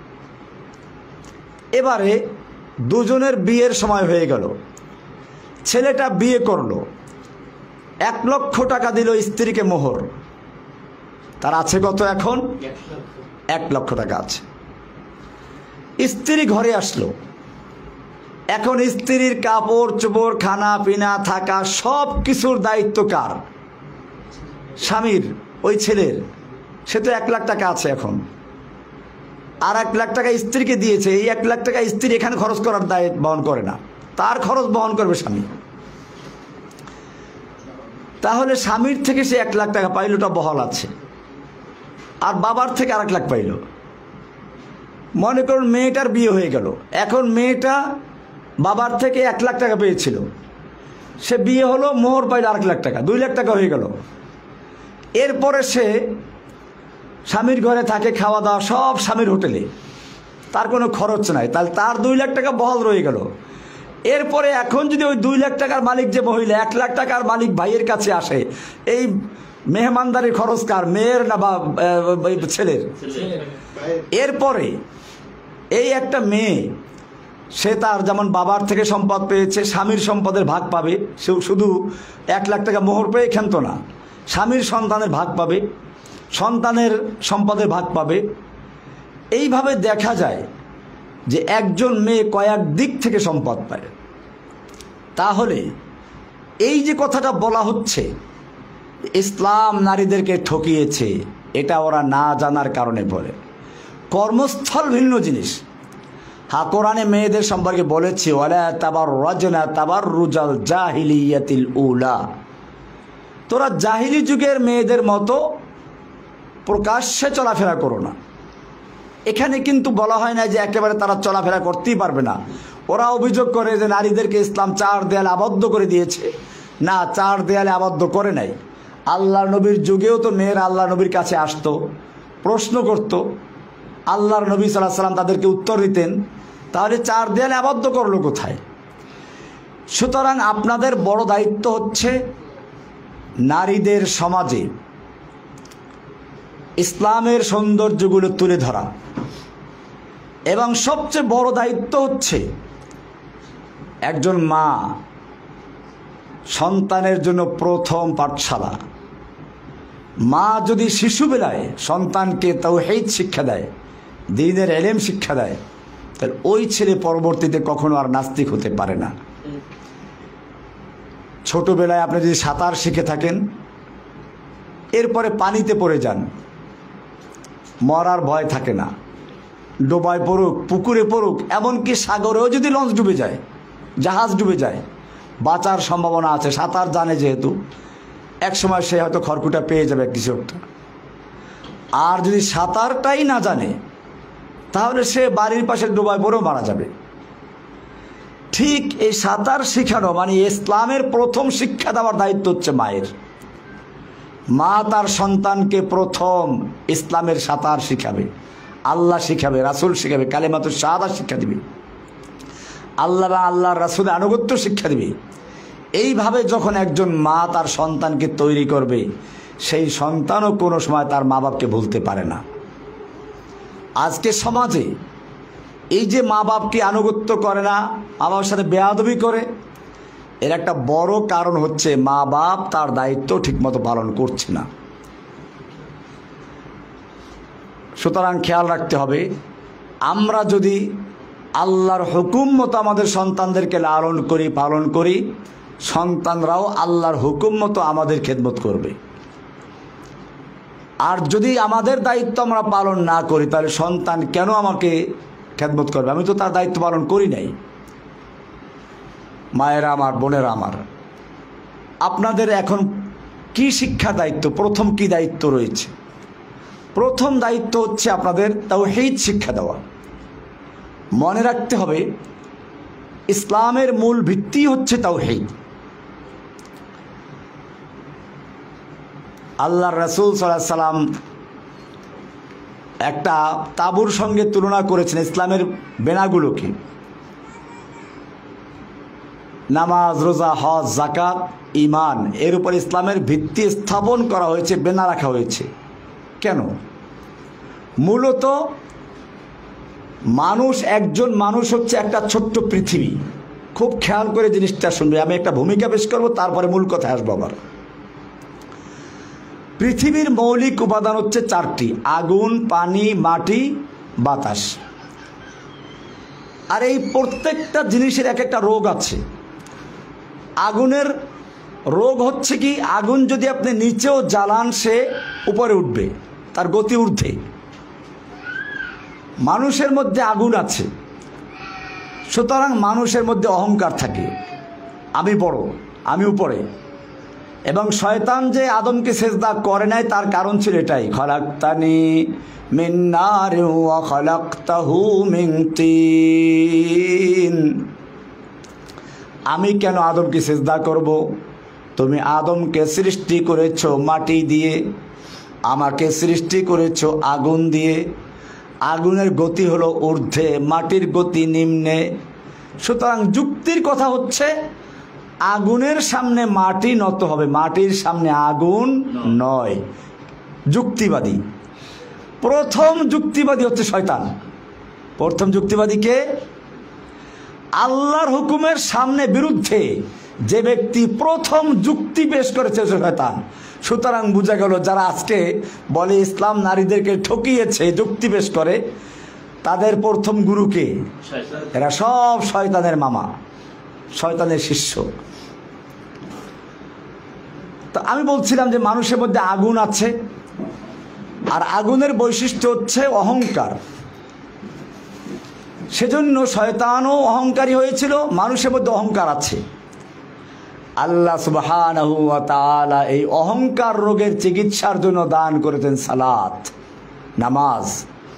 এবারে দুজনের বিয়ের সময় হয়ে গেল। ছেলেটা বিয়ে করলো, এক লক্ষ টাকা দিল স্ত্রীকে মোহর। তার আছে কত এখন? এক লক্ষ টাকা আছে। স্ত্রী ঘরে আসলো, এখন স্ত্রীর কাপড় চোপড়, খানা পিনা, থাকা সব কিছুর দায়িত্ব কার? স্বামীর, ওই ছেলের। সে তো এক লাখ টাকা আছে এখন, আর এক লাখ টাকা স্ত্রীকে দিয়েছে। এই এক লাখ টাকা স্ত্রী এখানে খরচ করার দায়িত্ব বহন করে না, তার খরচ বহন করবে স্বামী। তাহলে স্বামীর থেকে সে এক লাখ টাকা পাইল, ওটা বহাল আছে। আর বাবার থেকে আর এক লাখ পাইল। মনে করুন মেয়েটার বিয়ে হয়ে গেল, এখন মেয়েটা বাবার থেকে এক লাখ টাকা পেয়েছিল, সে বিয়ে হলো, মোহর পাইল আর এক লাখ টাকা, দুই লাখ টাকা হয়ে গেল। এরপরে সে স্বামীর ঘরে থাকে, খাওয়া দাওয়া সব স্বামীর হোটেলে, তার কোনো খরচ নাই, তাহলে তার দুই লাখ টাকা বহাল রয়ে গেল। এরপরে এখন যদি ওই দুই লাখ টাকার মালিক যে মহিলা, এক লাখ টাকার মালিক ভাইয়ের কাছে আসে, এই মেহমানদারির খরচ কার? মেয়ের না বা ছেলের? এরপরে এই একটা মেয়ে, সে তার যেমন বাবার থেকে সম্পদ পেয়েছে, স্বামীর সম্পদের ভাগ পাবে। সে শুধু এক লাখ টাকা মোহর পেয়ে ক্ষান্ত না, স্বামীর সন্তানের ভাগ পাবে, সন্তানের সম্পদের ভাগ পাবে। এইভাবে দেখা যায় যে একজন মেয়ে কয়েক দিক থেকে সম্পদ পায়। তাহলে এই যে কথাটা বলা হচ্ছে ইসলাম নারীদেরকে ঠকিয়েছে, এটা ওরা না জানার কারণে বলে। কর্মস্থল ভিন্ন জিনিস। হ্যাঁ, কোরআনে মেয়েদের সম্পর্কে বলেছে, ওয়ালা তাবাররাজনা তাবাররুজাল জাহিলিয়াতিল উলা, তোরা জাহিলি যুগের মেয়েদের মতো প্রকাশ্যে চলাফেরা করো না। এখানে কিন্তু বলা হয় না যে একেবারে তারা চলাফেরা করতেই পারবে না। ওরা অভিযোগ করে যে নারীদেরকে ইসলাম চার দেয়ালে আবদ্ধ করে দিয়েছে। না, চার দেয়ালে আবদ্ধ করে নাই। আল্লাহ নবীর যুগেও তো মেয়েরা আল্লাহ নবীর কাছে আসতো, প্রশ্ন করত, আল্লাহর নবী সাল্লাল্লাহু আলাইহি সাল্লাম তাদেরকে উত্তর দিতেন। তাহলে চার দেয়ালে আবদ্ধ করলো কোথায়? সুতরাং আপনাদের বড় দায়িত্ব হচ্ছে নারীদের সমাজে ইসলামের সৌন্দর্যগুলো তুলে ধরা, এবং সবচেয়ে বড় দায়িত্ব হচ্ছে একজন মা সন্তানের জন্য প্রথম পাঠশালা। মা যদি শিশুবেলায় সন্তানকে তাওহীদ শিক্ষা দেয়, দ্বীনের ইলম শিক্ষা দেয়, তাহলে ওই ছেলে পরবর্তীতে কখনো আর নাস্তিক হতে পারে না। ছোটবেলায় আপনি যদি সাঁতার শিখে থাকেন, এরপরে পানিতে পড়ে যান, মরার ভয় থাকে না। ডোবায় পড়ুক, পুকুরে পড়ুক, এমনকি সাগরেও যদি লঞ্চ ডুবে যায়, জাহাজ ডুবে যায়, বাঁচার সম্ভাবনা আছে। সাঁতার জানে যেহেতু, এক সময় সে হয়তো খড়কুটা পেয়ে যাবে কিছু একটা। আর যদি সাঁতারটাই না জানে, তাহলে সে বাড়ির পাশে ডোবায় পড়েও মারা যাবে। ঠিক এই সাঁতার শেখানো মানে ইসলামের প্রথম শিক্ষা দেওয়ার দায়িত্ব হচ্ছে মায়ের। মা তার সন্তানকে প্রথম ইসলামের সাঁতার শিখাবে, আল্লাহ শিখাবে, রাসূল শিখাবে, কালেমাতুশ শাহাদাত শিক্ষা দিবে, আল্লাহ বা আল্লাহর রাসূলের আনুগত্য শিক্ষা দিবে। এইভাবে যখন একজন মা তার সন্তানকে তৈরি করবে, সেই সন্তানও কোনো সময় তার মা বাপকে ভুলতে পারে না। আজকে সমাজে এই যে মা বাপকে আনুগত্য করে না, মা বাবার সাথে বেয়াদবি করে, এর একটা বড় কারণ হচ্ছে মা বাপ তার দায়িত্ব ঠিকমতো পালন করছে না। সুতরাং খেয়াল রাখতে হবে, আমরা যদি আল্লাহর হুকুম মতো আমাদের সন্তানদেরকে লালন করি, পালন করি, সন্তানরাও আল্লাহর হুকুম মতো আমাদের খেদমত করবে। আর যদি আমাদের দায়িত্ব আমরা পালন না করি, তাহলে সন্তান কেন আমাকে খেদমত করবে? আমি তো তার দায়িত্ব পালন করি নাই। মায়েরা আমার, বোনেরা আমার, আপনাদের এখন কি শিক্ষা দায়িত্ব? প্রথম কি দায়িত্ব রয়েছে? প্রথম দায়িত্ব হচ্ছে আপনাদের তাওহীদ শিক্ষা দেওয়া। মনে রাখতে হবে, ইসলামের মূল ভিত্তি হচ্ছে তাওহীদ। আল্লাহর রাসূল সাল্লাল্লাহু আলাইহি সাল্লাম একটা তাঁবুর সঙ্গে তুলনা করেছেন ইসলামের বেনাগুলোকে। নামাজ, রোজা, হজ, যাকাত, ঈমান, এর উপর ইসলামের ভিত্তি স্থাপন করা হয়েছে, বেনা রাখা হয়েছে। কেন? মূলত মানুষ, একজন মানুষ হচ্ছে একটা ছোট্ট পৃথিবী। খুব খেয়াল করে জিনিসটা শুনবে, আমি একটা ভূমিকা পেশ করবো, তারপরে মূল কথা আসবো আবার। পৃথিবীর মৌলিক উপাদান হচ্ছে চারটি: আগুন, পানি, মাটি, বাতাস। আর এই প্রত্যেকটা জিনিসের এক একটা রোগ আছে। আগুনের রোগ হচ্ছে কি, আগুন যদি আপনি নিচেও জ্বালান সে উপরে উঠবে, তার গতি ঊর্ধ্বে। মানুষের মধ্যে আগুন আছে, সুতরাং মানুষের মধ্যে অহংকার থাকে, আমি বড়, আমি উপরে। এবং শয়তান যে আদমকে সেজদা করে নাই তার কারণ ছিল এটাই, খলাকতানি মিন নারিন ওয়া খলাকতাহু মিন তিন। আমি কেন আদমকে সেজদা করব? তুমি আদমকে সৃষ্টি করেছো মাটি দিয়ে, আমাকে সৃষ্টি করেছো আগুন দিয়ে। আগুনের গতি হলো ঊর্ধ্বে, মাটির গতি নিম্নে। সুতরাং যুক্তির কথা হচ্ছে আগুনের সামনে মাটি নত হবে, মাটির সামনে আগুন নয়। যুক্তিবাদী, প্রথম যুক্তিবাদী হচ্ছে শয়তান। প্রথম যুক্তিবাদীকে আল্লাহর হুকুমের সামনে বিরুদ্ধে যে ব্যক্তি প্রথম যুক্তি পেশ করেছে শয়তান। সুতরাং বোঝা গেল যারা আজকে বলে ইসলাম নারীদেরকে ঠকিয়েছে, যুক্তি পেশ করে, তাদের প্রথম গুরুকে, এরা সব শয়তানের মামা, শয়তানের শিষ্য। তো আমি বলছিলাম যে মানুষের মধ্যে আগুন আছে, আর আগুনের বৈশিষ্ট্য হচ্ছে অহংকার। সেজন্য শয়তানও অহংকারী হয়েছিল, মানুষের মধ্যে অহংকার আছে। আল্লাহ সুবহানাহু ওয়া তাআলা এই অহংকার রোগের চিকিৎসার জন্য দান করেছেন সালাত, নামাজ।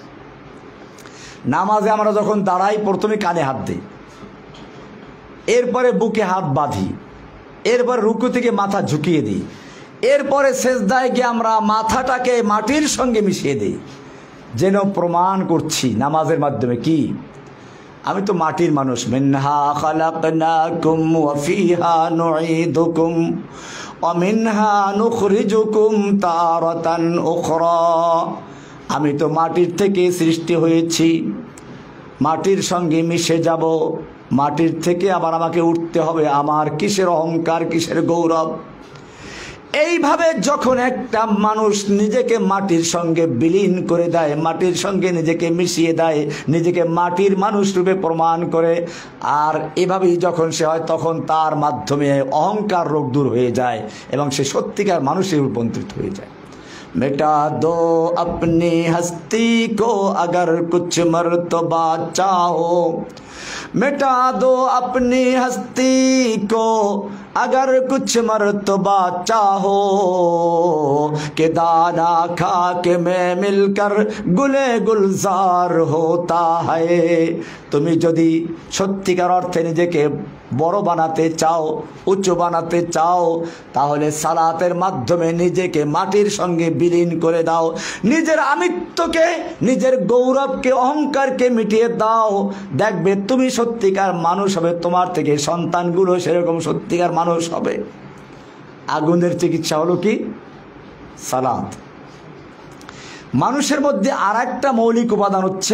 নামাজে আমরা যখন দাঁড়াই প্রথমে কানে হাত দিই, এরপরে বুকে হাত বাঁধি, এরপরে রুকু থেকে মাথা ঝুঁকিয়ে দিই, এরপরে সেজদায় গিয়ে আমরা মাথাটাকে মাটির সঙ্গে মিশিয়ে দিই, যেন প্রমাণ করছি নামাজের মাধ্যমে কি আমি তো মাটির মানুষ। মিনহা খালাকনাকুম ওয়া ফিহা নুঈদুকুম ওয়া মিনহা নুখরিজুকুম তারাতান উখরা। আমি তো মাটির থেকে সৃষ্টি হয়েছি, মাটির সঙ্গে মিশে যাব, মাটির থেকে আবার আমাকে উঠতে হবে। আমার কিসের অহংকার, কিসের গৌরব? এইভাবে যখন একটা মানুষ নিজেকে মাটির সঙ্গে বিলীন করে দেয়, মাটির সঙ্গে নিজেকে মিশিয়ে দেয়, নিজেকে মাটির মানুষ রূপে প্রমাণ করে, আর এভাবেই যখন সে হয়, তখন তার মাধ্যমে অহংকার রোগ দূর হয়ে যায় এবং সে সত্যিকার মানুষের রূপান্তরিত হয়ে যায়। मिटा दो अपनी हस्ती को अगर कुछ मर्तबा चाहो, मिटा दो अपनी हस्ती को अगर कुछ मर्तबा चाहो, कि दाना खाक में मिलकर गुले गुलजार होता है। তুমি যদি সত্যিকার অর্থে নিজেকে বড় বানাতে চাও, উঁচু বানাতে চাও, তাহলে সালাতের মাধ্যমে নিজেকে মাটির সঙ্গে বিলীন করে দাও, নিজের আমিত্বকে, নিজের গৌরবকে, অহংকারকে মিটিয়ে দাও। দেখবে তুমি সত্যিকার মানুষ হবে, তোমার থেকে সন্তানগুলো সেরকম সত্যিকার মানুষ হবে। আগুনের চিকিৎসা হলো কি? সালাত। মানুষের মধ্যে আর একটা মৌলিক উপাদান হচ্ছে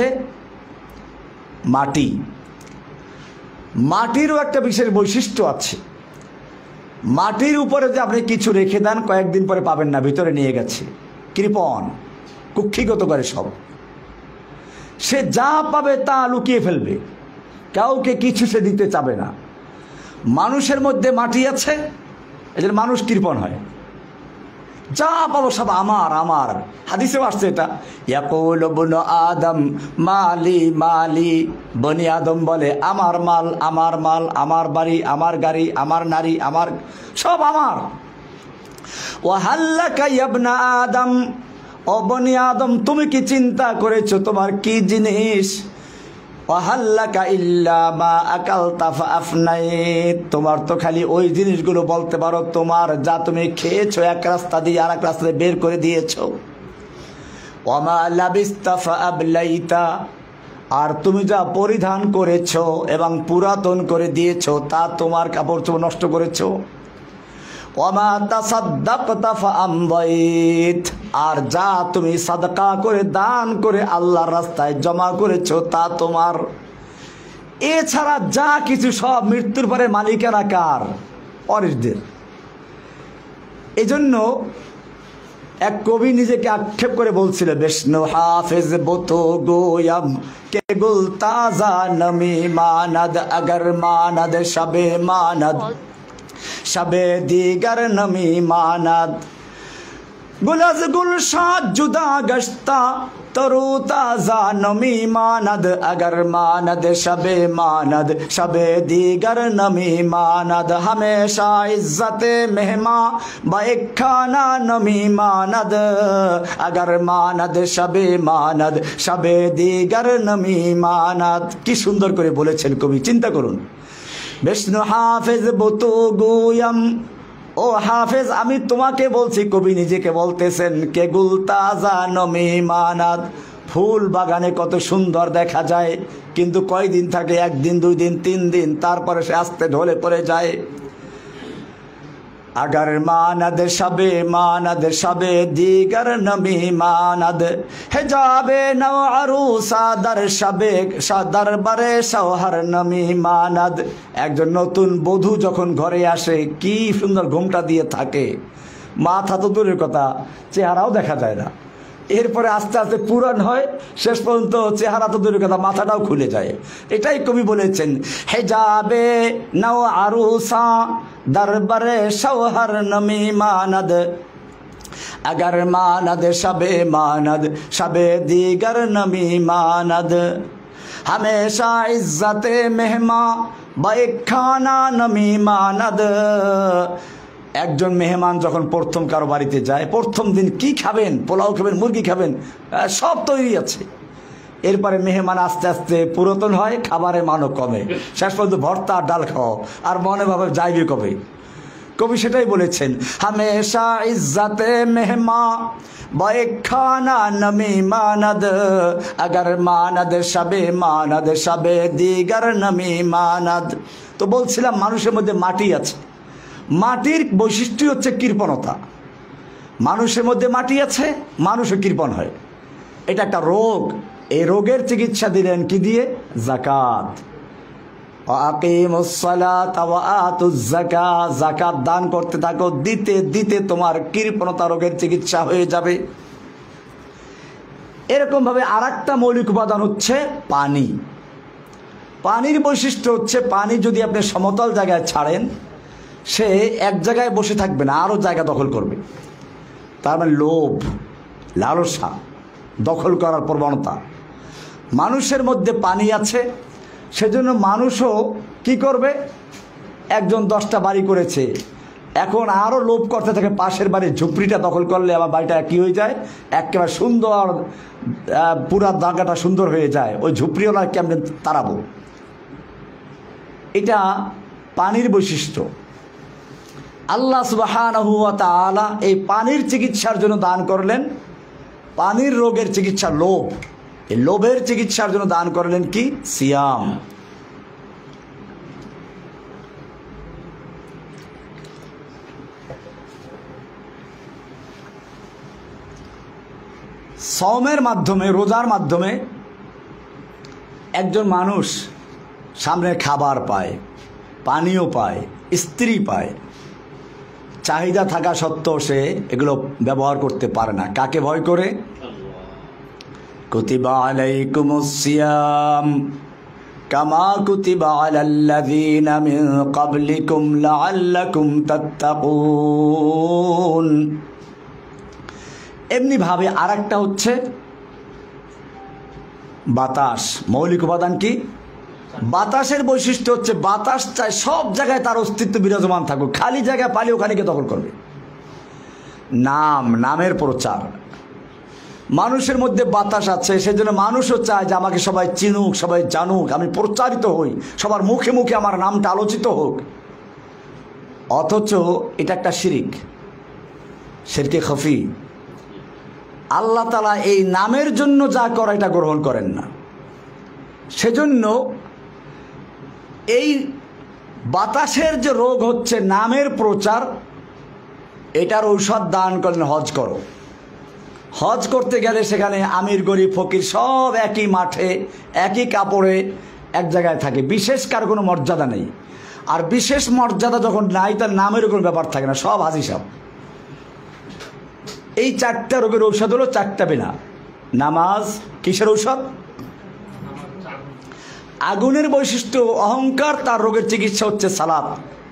মাটি। মাটিরও একটা বিশেষ বৈশিষ্ট্য আছে। মাটির উপরে যে আপনি কিছু রেখে দেন, কয়েকদিন পরে পাবেন না, ভিতরে নিয়ে গেছে, কৃপণ, কুক্ষিগত করে সব। সে যা পাবে তা লুকিয়ে ফেলবে, কাউকে কিছু সে দিতে চাবে না। মানুষের মধ্যে মাটি আছে, এজন্য মানুষ কৃপণ হয়, যা পাবো সব আমার আমার। হাদিসেও আসছে এটা, ইয়াকুল ইবনু আদম মালি মালি। বনি আদম বলে আমার মাল আমার মাল, আমার বাড়ি আমার গাড়ি, আমার নারী আমার, সব আমার। ওয়া হাল্লাকা ইবনা আদম, ও বনি আদম তুমি কি চিন্তা করেছো তোমার কি জিনিস? ওয়াহাল্লাকা ইল্লা মা আকালতা ফাআফনাইত, তোমার তো খালি ওই জিনিসগুলো বলতে পারো তোমার, যা তুমি খেয়েছো এক রাস্তা দিয়ে আর এক রাস্তায় বের করে দিয়েছো। ওয়ামা লাবিস্তা ফাআবলাইতা, আর তুমি যা পরিধান করেছো এবং পুরাতন করে দিয়েছো তা তোমার কাপড় চোপড় নষ্ট করেছো। ওয়ামা তাসাদ্দাকতা ফাআমদাইত, আর যা তুমি সাদকা করে দান করে আল্লাহর রাস্তায় জমা করেছো তা তোমার। এছাড়া যা কিছু সব মৃত্যুর পরে মালিকানা কার? অরিসদের। এজন্য এক কবি নিজেকে আক্ষেপ করে বলছিল, বিষ্ণু হাফেজ বতো গোয়াম কে গুল তাজা নমি মানদ, আগর মানদ শবে মানদ শবে দিগার নমি মানদ। গুলজ গুলশাদ জুদা গশতা তরু তাজা নমি মানদ, আগর মানদ শবে মানদ শবে দিগার নমি মানদ। হমেশা ইজ্জতে মেহমা বাইখানা নমি মানদ, আগর মানদ শবে মানদ শবে দিগার নমি মানদ। কি সুন্দর করে বলেছেন কবি, চিন্তা করুন। বিষ্ণু হাফেজ বতু গুয়াম, ও হাফেজ আমি তোমাকে বলছি, কবি নিজেকে বলতেছেন, কে গুল তাজা নমি মানাদ, ফুল বাগানে কত সুন্দর দেখা যায়, কিন্তু কয়দিন থাকে? একদিন, দুই দিন, তিন দিন, তারপরে সে আস্তে ঢলে পড়ে যায়। अगर मानद शबे मानद शबे दीगर नमी मानद हिजाबे नव अरूसा दर शबे दर बरे शौहर नमी मानद। একজন নতুন বধূ যখন ঘরে আসে কি সুন্দর ঘুমটা দিয়ে থাকে, মাথা তো দূরের কথা চেহারাও দেখা যায় না। এরপরে আস্তে আস্তে পুরান হয়, শেষ পর্যন্ত চেহারা তো দূরের কথা মাথাটাও খুলে যায়। এটাই কবি বলেছেন, হেজাবে নাও আরুসা দরবারে শৌহর নমি মানদ अगर मानद शबे मानद शबे दीगर नमी मानद हमेशा इज्जत मेहमा बैखाना नमी मानद। একজন মেহমান যখন প্রথম কারো বাড়িতে যায়, প্রথম দিন কি খাবেন? পোলাও খাবেন, মুরগি খাবেন, সব তৈরি আছে। এরপরে মেহমান আস্তে আস্তে পুরাতন হয়, খাবারের মানও কমে, শেষ পর্যন্ত ভর্তা আর ডাল খাও, আর মনে ভাবে যাইবে কবে। কবি সেটাই বলেছেন, হামেশা ইজ্জতে মেহমা बैखाना नमी मानद अगर मानद शबे मानद शबे दीगर नमी मानद। তো বলছিলাম মানুষের মধ্যে মাটি আছে, মাটির বৈশিষ্ট্য হচ্ছে কৃপণতা। মানুষের মধ্যে মাটি আছে, মানুষও কৃপণ হয়, এটা একটা রোগ। এই রোগের চিকিৎসা দিলেন কি দিয়ে? যাকাত। আকিমুস সালাত ওয়া আতুজ যাকাত, যাকাত দান করতে থাকো, দিতে দিতে তোমার কৃপণতা রোগের চিকিৎসা হয়ে যাবে। এরকম ভাবে আরেকটা মৌলিক উপাদান হচ্ছে পানি। পানির বৈশিষ্ট্য হচ্ছে, পানি যদি আপনি সমতল জায়গায় ছাড়েন, সে এক জায়গায় বসে থাকবে না, আরও জায়গা দখল করবে। তার মানে লোভ, লালসা, দখল করার প্রবণতা। মানুষের মধ্যে পানি আছে, সেজন্য মানুষও কি করবে? একজন দশটা বাড়ি করেছে, এখন আরও লোভ করতে থাকে, পাশের বাড়ির ঝুপড়িটা দখল করলে আমার বাড়িটা কী হয়ে যায়? একেবারে সুন্দর, পুরা জায়গাটা সুন্দর হয়ে যায়, ওই ঝুপড়িওয়ালা কেমন তাড়াবো। এটা পানির বৈশিষ্ট্য। আল্লাহ সুবহানাহু ওয়া তাআলা এই পানির চিকিৎসার জন্য দান করলেন, পানির রোগের চিকিৎসা লোভ, এই লোভের চিকিৎসার জন্য দান করলেন কি? সিয়াম। সওমের মাধ্যমে, রোজার মাধ্যমে একজন মানুষ সামনে খাবার পায়, পানিও পায়, স্ত্রী পায়, চাহিদা থাকা সত্ত্বেও সে এগুলো ব্যবহার করতে পারে না। কাকে ভয় করে? কুতিবা আলাইকুমুস সিয়াম কামা কুতিবা আলাল্লাযীনা মিন ক্বাবলিকুম লাআল্লাকুম তাত্তাকুন। এমনি ভাবে আরেকটা হচ্ছে বাতাস। মৌলিক উপাদান কি? বাতাসের বৈশিষ্ট্য হচ্ছে, বাতাস চায় সব জায়গায় তার অস্তিত্ব বিরাজমান থাকুক, খালি জায়গায় পালি ওখানেকে দখল করবে। নাম, নামের প্রচার। মানুষের মধ্যে বাতাস আছে, সেজন্য মানুষও চায় যে আমাকে সবাই চিনুক, সবাই জানুক, আমি প্রচারিত হই, সবার মুখে মুখে আমার নামটা আলোচিত হোক। অথচ এটা একটা শিরিক, শিরকে খফি। আল্লাহ তাআলা এই নামের জন্য যা করে এটা গ্রহণ করেন না। সেজন্য এই বাতাসের যে রোগ হচ্ছে নামের প্রচার, এটার ঔষধ দান করলেন হজ করো। হজ করতে গেলে সেখানে আমির গরিব ফকির সব একই মাঠে একই কাপড়ে এক জায়গায় থাকে, বিশেষ কার কোনো মর্যাদা নেই। আর বিশেষ মর্যাদা যখন নাই তার নামের কোনো ব্যাপার থাকে না, সব হাজি সাহেব। এই চারটা রোগের ঔষধ হলো চারটা বিনা। নামাজ কিসের ঔষধ? আগুনের বৈশিষ্ট্য অহংকার, তার রোগের চিকিৎসা হচ্ছে সালাত।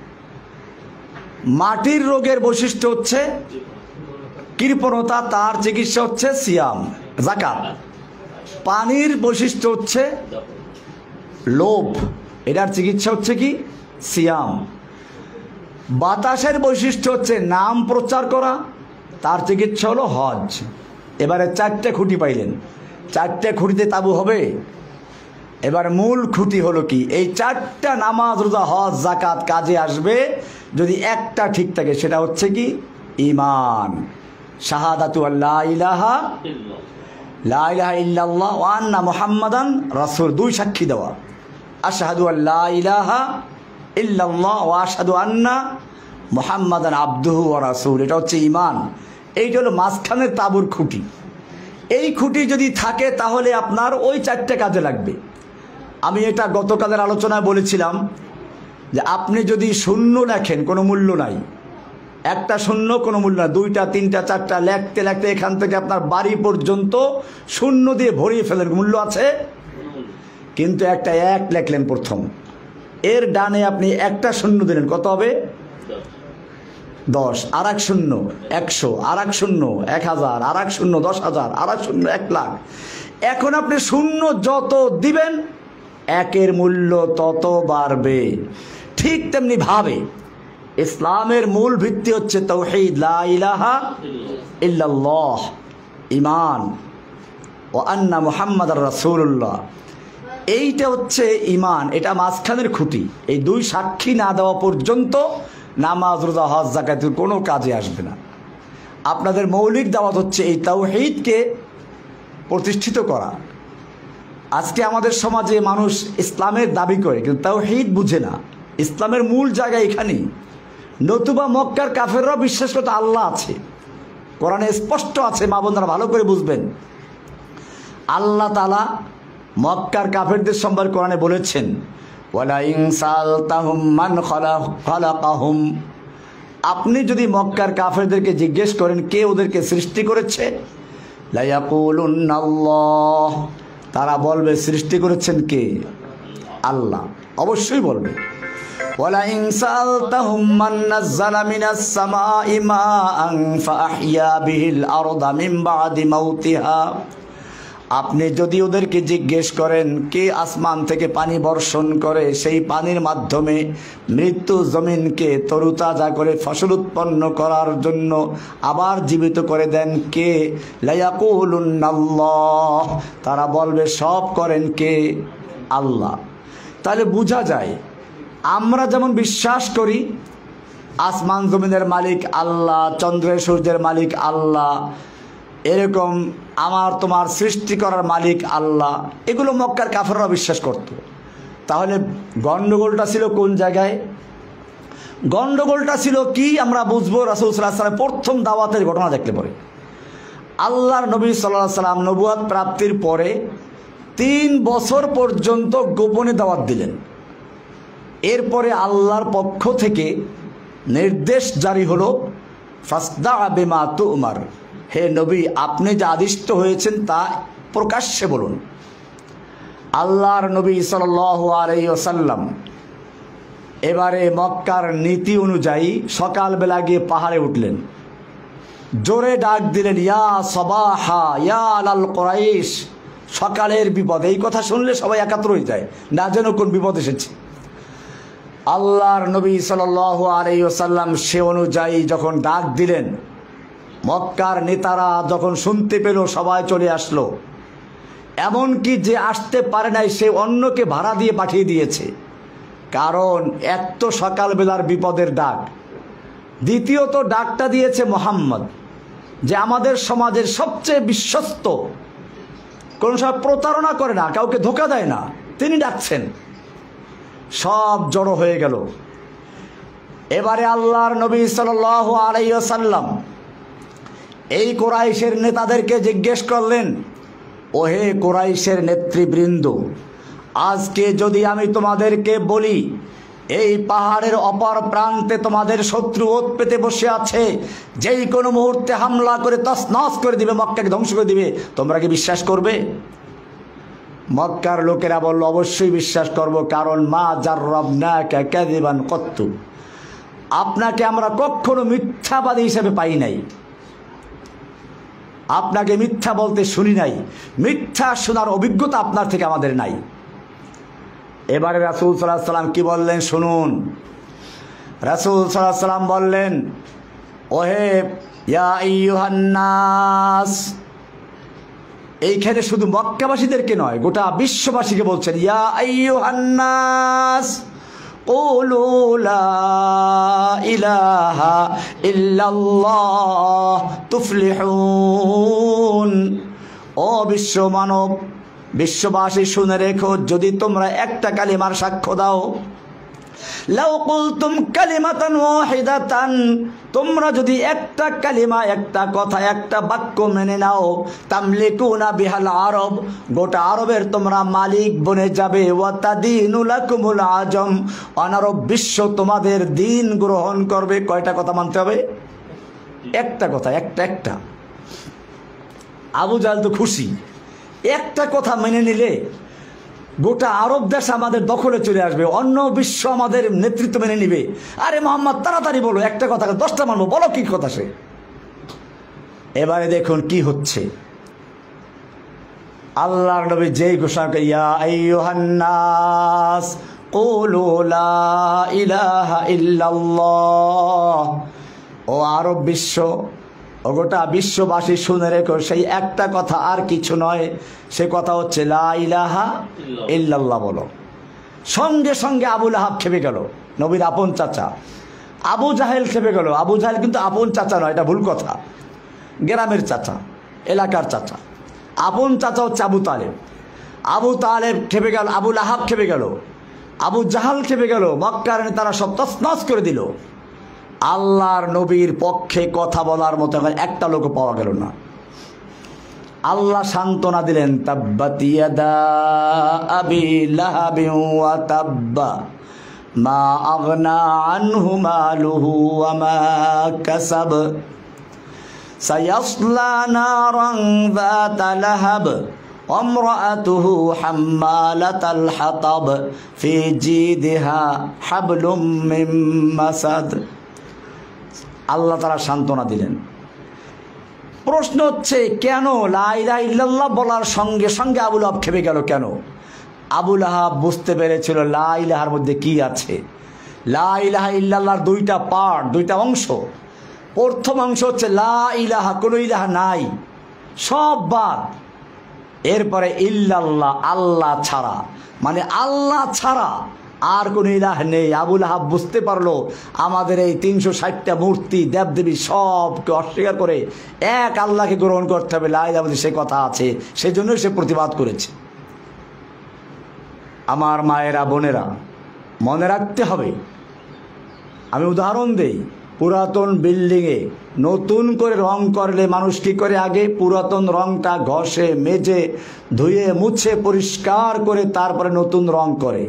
মাটির রোগের বৈশিষ্ট্য হচ্ছে কৃপণতা, তার চিকিৎসা হচ্ছে সিয়াম যাকাত। পানির বৈশিষ্ট্য হচ্ছে লোভ, এটার চিকিৎসা হচ্ছে কি? সিয়াম। বাতাসের বৈশিষ্ট্য হচ্ছে নাম প্রচার করা, তার চিকিৎসা হলো হজ। এবারে চারটে খুঁটি পাইলেন, চারটে খুঁটিতে তাবু হবে। এবার মূল খুঁটি হলো কি? এই চারটা নামাজ রোজা হজ যাকাত কাজে আসবে যদি একটা ঠিক থাকে, সেটা হচ্ছে কি? ঈমান। শাহাদাতু আল্লা ইলাহা লা ইলাহা ইল্লাল্লাহ ওয়া আন্না মুহাম্মাদান রাসূল, দুই সাক্ষী দেওয়া। আশহাদু আল্লা ইলাহা ইল্লাল্লাহ ওয়া আশহাদু আন্না মুহাম্মাদান আবদুহু ওয়া রাসূল, এটা হচ্ছে ঈমান। এইটা হলো মাঝখানের তাবুর খুঁটি। এই খুঁটি যদি থাকে তাহলে আপনার ওই চারটে কাজে লাগবে। আমি এটা গতকালের আলোচনায় বলেছিলাম যে আপনি যদি শূন্য লেখেন কোনো মূল্য নাই, একটা শূন্য কোনো মূল্য নাই, দুইটা তিনটা চারটা লেখতে লেখতে এখান থেকে আপনার বাড়ি পর্যন্ত শূন্য দিয়ে ভরিয়ে ফেলেন, মূল্য আছে। কিন্তু একটা এক লেখলেন প্রথম, এর ডানে আপনি একটা শূন্য দিলেন, কত হবে? দশ। আর এক শূন্য একশো, আর এক শূন্য এক হাজার, আর এক শূন্য দশ হাজার, আর এক শূন্য এক লাখ। এখন আপনি শূন্য যত দিবেন একের মূল্য তত বাড়বে। ঠিক তেমনি ভাবে ইসলামের মূল ভিত্তি হচ্ছে তাওহীদ, লা ইলাহা ইল্লাল্লাহ, ঈমান ও আন্না মুহাম্মাদার রাসূলুল্লাহ। এইটা হচ্ছে ঈমান, এটা মাঝখানের খুঁটি। এই দুই সাক্ষী না দেওয়া পর্যন্ত নামাজ রোজা হজ যাকাতের কোনো কাজে আসবে না। আপনাদের মৌলিক দাওয়াত হচ্ছে এই তাওহীদকে প্রতিষ্ঠিত করা। আজকে আমাদের সমাজে মানুষ ইসলামের দাবি করে কিন্তু তাওহীদ বুঝে না। ইসলামের মূল জায়গা এখানেই। নতুবা মক্কার কাফেররাও বিশ্বাস করতে আল্লাহ আছে, কোরআনে স্পষ্ট আছে, মা বোনরা ভালো করে বুঝবেন। আল্লাহ তাআলা মক্কার কাফেরদের সম্পর্কে কোরআনে বলেছেন, ওয়ালা ইন সালতাহুম মান খালাকাহুম, আপনি যদি মক্কার কাফেরদেরকে জিজ্ঞেস করেন কে ওদেরকে সৃষ্টি করেছে, লা ইয়াকুলুন্নাল্লাহ, তারা বলবে সৃষ্টি করেছেন কে? আল্লাহ, অবশ্যই বলবে। ওয়ালা ইন সালতাহুম মান নাযালা মিনাস সামাই মাআন ফাআহইয়া বিহিল আরদা মিন বাদি মাউতিহা, আপনি যদি ওদেরকে জিজ্ঞেস করেন কে আসমান থেকে পানি বর্ষণ করে, সেই পানির মাধ্যমে মৃত্যু জমিনকে তরুতাজা করে ফসল উৎপন্ন করার জন্য আবার জীবিত করে দেন কে, লা ইয়াকুলুন্নাল্লাহ, তারা বলবে সব করেন কে? আল্লাহ। তাহলে বোঝা যায় আমরা যেমন বিশ্বাস করি আসমান জমিনের মালিক আল্লাহ, চন্দ্রের সূর্যের মালিক আল্লাহ, এরকম আমার তোমার সৃষ্টি করার মালিক আল্লাহ, এগুলো মক্কার কাফেররা বিশ্বাস করত। তাহলে গন্ডগোলটা ছিল কোন জায়গায়? গন্ডগোলটা ছিল কি আমরা বুঝবো রাসূল সাল্লাল্লাহু আলাইহি ওয়াসাল্লাম প্রথম দাওয়াতের ঘটনা দেখলে পরে। আল্লাহর নবী সাল্লাল্লাহু আলাইহি ওয়াসাল্লাম নবুয়ত প্রাপ্তির পরে তিন বছর পর্যন্ত গোপনে দাওয়াত দিলেন। এরপরে আল্লাহর পক্ষ থেকে নির্দেশ জারি হলো, ফাসদা বিমা তুমার, হে নবী আপনি যা আদিষ্ট হয়েছেন তা প্রকাশ্যে বলুন। আল্লাহর নবী সাল্লাল্লাহু আলাইহি ওয়াসাল্লাম এবারে মক্কার নীতি অনুযায়ী সকালবেলা গিয়ে পাহাড়ে উঠলেন, জোরে ডাক দিলেন, ইয়া সাবাহা ইয়া আলাল কুরাইশ, সকালের বিপদ। এই কথা শুনলে সবাই একাত্র হয়ে যায়, না যেন কোন বিপদ এসেছে। আল্লাহর নবী সাল্লাল্লাহু আলাইহি ওয়াসাল্লাম সে অনুযায়ী যখন ডাক দিলেন, মক্কার নেতারা যখন শুনতে পেল সবাই চলে আসলো। এমনকি যে আসতে পারে নাই সে অন্যকে ভাড়া দিয়ে পাঠিয়ে দিয়েছে, কারণ এক তো সকালবেলার বিপদের ডাক, দ্বিতীয়ত ডাকটা দিয়েছে মোহাম্মদ, যে আমাদের সমাজের সবচেয়ে বিশ্বস্ত, কোন সময় প্রতারণা করে না, কাউকে ধোকা দেয় না, তিনি ডাকছেন। সব জড়ো হয়ে গেল। এবারে আল্লাহর নবী সাল্লাল্লাহু আলাইহি ওয়াসাল্লাম এই কুরাইশের নেতাদেরকে জিজ্ঞেস করলেন, ওহে কুরাইশের নেতৃবৃন্দ, আজকে যদি আমি তোমাদেরকে বলি এই পাহাড়ের অপর প্রান্তে তোমাদের শত্রু ওত পেতে বসে আছে, যেই কোনো মুহূর্তে হামলা করে তছনছ করে দিবে, মক্কাকে ধ্বংস করে দিবে, তোমরা কি বিশ্বাস করবে? মক্কার লোকেরা বলল, অবশ্যই বিশ্বাস করব, কারণ মা জাররাবনাকা কাযিবান কত্তু, আপনাকে আমরা কখনো মিথ্যাবাদী হিসেবে পাই নাই, আপনাকে মিথ্যা বলতে শুনি নাই, মিথ্যা শোনার অভিজ্ঞতা আপনার থেকে আমাদের নাই। এবারে রাসূল সাল্লাল্লাহু আলাইহি সাল্লাম কি বললেন শুনুন। রাসূল সাল্লাল্লাহু আলাইহি সাল্লাম বললেন, ওহে ইয়া আইয়ুহান নাস, এইখানে শুধু মক্কাবাসীদেরকে নয়, গোটা বিশ্ববাসীকে বলছেন, ইয়া আইয়ুহান নাস কুলু লা ইলাহা ইল্লাল্লাহ তুফলিহুন। ও বিশ্ব মানব, বিশ্ববাসী শুনে রেখো, যদি তোমরা একটা কালিমার সাক্ষ্য দাও, লাউ কুলতুম কালিমাতান ওয়াহিদাতান, তোমরা যদি একটা কালিমা, একটা কথা, একটা বাক্য মেনে নাও, তামলিকুনা বিহাল আরব, গোটা আরবের তোমরা মালিক বনে যাবে, ওয়া তাদিনু লাকুমুল আজম, অনারব বিশ্ব তোমাদের দিন গ্রহণ করবে। কয়টা কথা মানতে হবে? একটা কথা, একটা একটা। আবু জাহল তো খুশি, একটা কথা মেনে নিলে গোটা আরব দেশ আমাদের দখলে চলে আসবে, অন্য বিশ্ব আমাদের নেতৃত্ব মেনে নিবে। আরে মোহাম্মদ তাড়াতাড়ি বলো, একটা কথা, দশটা মানবো, বলো কি কথা সে। এবারে দেখুন কি হচ্ছে। আল্লাহর নবী যেই ঘোষণা করে, ইয়া আইয়ুহান নাস কুলু লা ইলাহা ইল্লাল্লাহ, ও আরব বিশ্ব, ও গোটা বিশ্ববাসী শুনে রেখো, সেই একটা কথা আর কিছু নয়, সে কথা হচ্ছে লা ইলাহা ইল্লাল্লাহ বলো। সঙ্গে সঙ্গে আবু লাহাব খেপে গেল, নবীর আপন চাচা। আবু জাহেল খেপে গেল। আবু জাহেল কিন্তু আপন চাচা নয়, এটা ভুল কথা, গ্রামের চাচা, এলাকার চাচা। আপন চাচা হচ্ছে আবু তালেব। আবু তালেব খেপে গেল, আবু লাহাব খেপে গেল, আবু জাহাল খেপে গেল, মক্কার নেতারা সব তছনছ করে দিল। আল্লাহর নবীর পক্ষে কথা বলার মতো একটা লোক পাওয়া গেল না। আল্লাহ সান্ত্বনা দিলেন, তাব্বাত ইয়াদা আবি লাহাবিন ওয়া তাব্বা মা আগনা আনহু মালুহু ওয়া মা কাসাব সায়াসলা নারান যাতা লাহাব ওয়ামরাআতুহু হাম্মালাতাল হাতাব ফি জিদিহা হাবলুম মিন মাসাদ। আল্লাহ তারা সান্ত্বনা দিলেন। প্রশ্ন হচ্ছে, কেন লা ইলাহা ইল্লাল্লাহ বলার সঙ্গে সঙ্গে আবু লাহাব খেপে গেল কেন? আবু লাহাব বুঝতে পেরেছিল লা ইলাহার মধ্যে কি আছে। লা ইলাহা ইল্লাল্লাহর দুইটা পার্ট, দুইটা অংশ। প্রথম অংশ হচ্ছে লা ইলাহা, কোনো ইলাহা নাই, সব বাদ। এরপরে ইল্লাল্লাহ, আল্লাহ ছাড়া, মানে আল্লাহ ছাড়া আর কোন ইলাহ নেই। আবু লাহাব বুঝতে পারলো আমাদের এই তিনশো ষাটটা মূর্তি, দেবদেবী সবকে অস্বীকার করে এক আল্লাহকে গ্রহণ করতে হবে, লা ইলাহা সে কথা আছে, সেই জন্যই সে প্রতিবাদ করেছে। আমার মায়েরা, বোনেরা, মনে রাখতে হবে। আমি উদাহরণ দেই, পুরাতন বিল্ডিংয়ে নতুন করে রং করলে মানুষ কি করে? আগে পুরাতন রংটা ঘষে মেজে ধুয়ে মুছে পরিষ্কার করে তারপরে নতুন রং করে।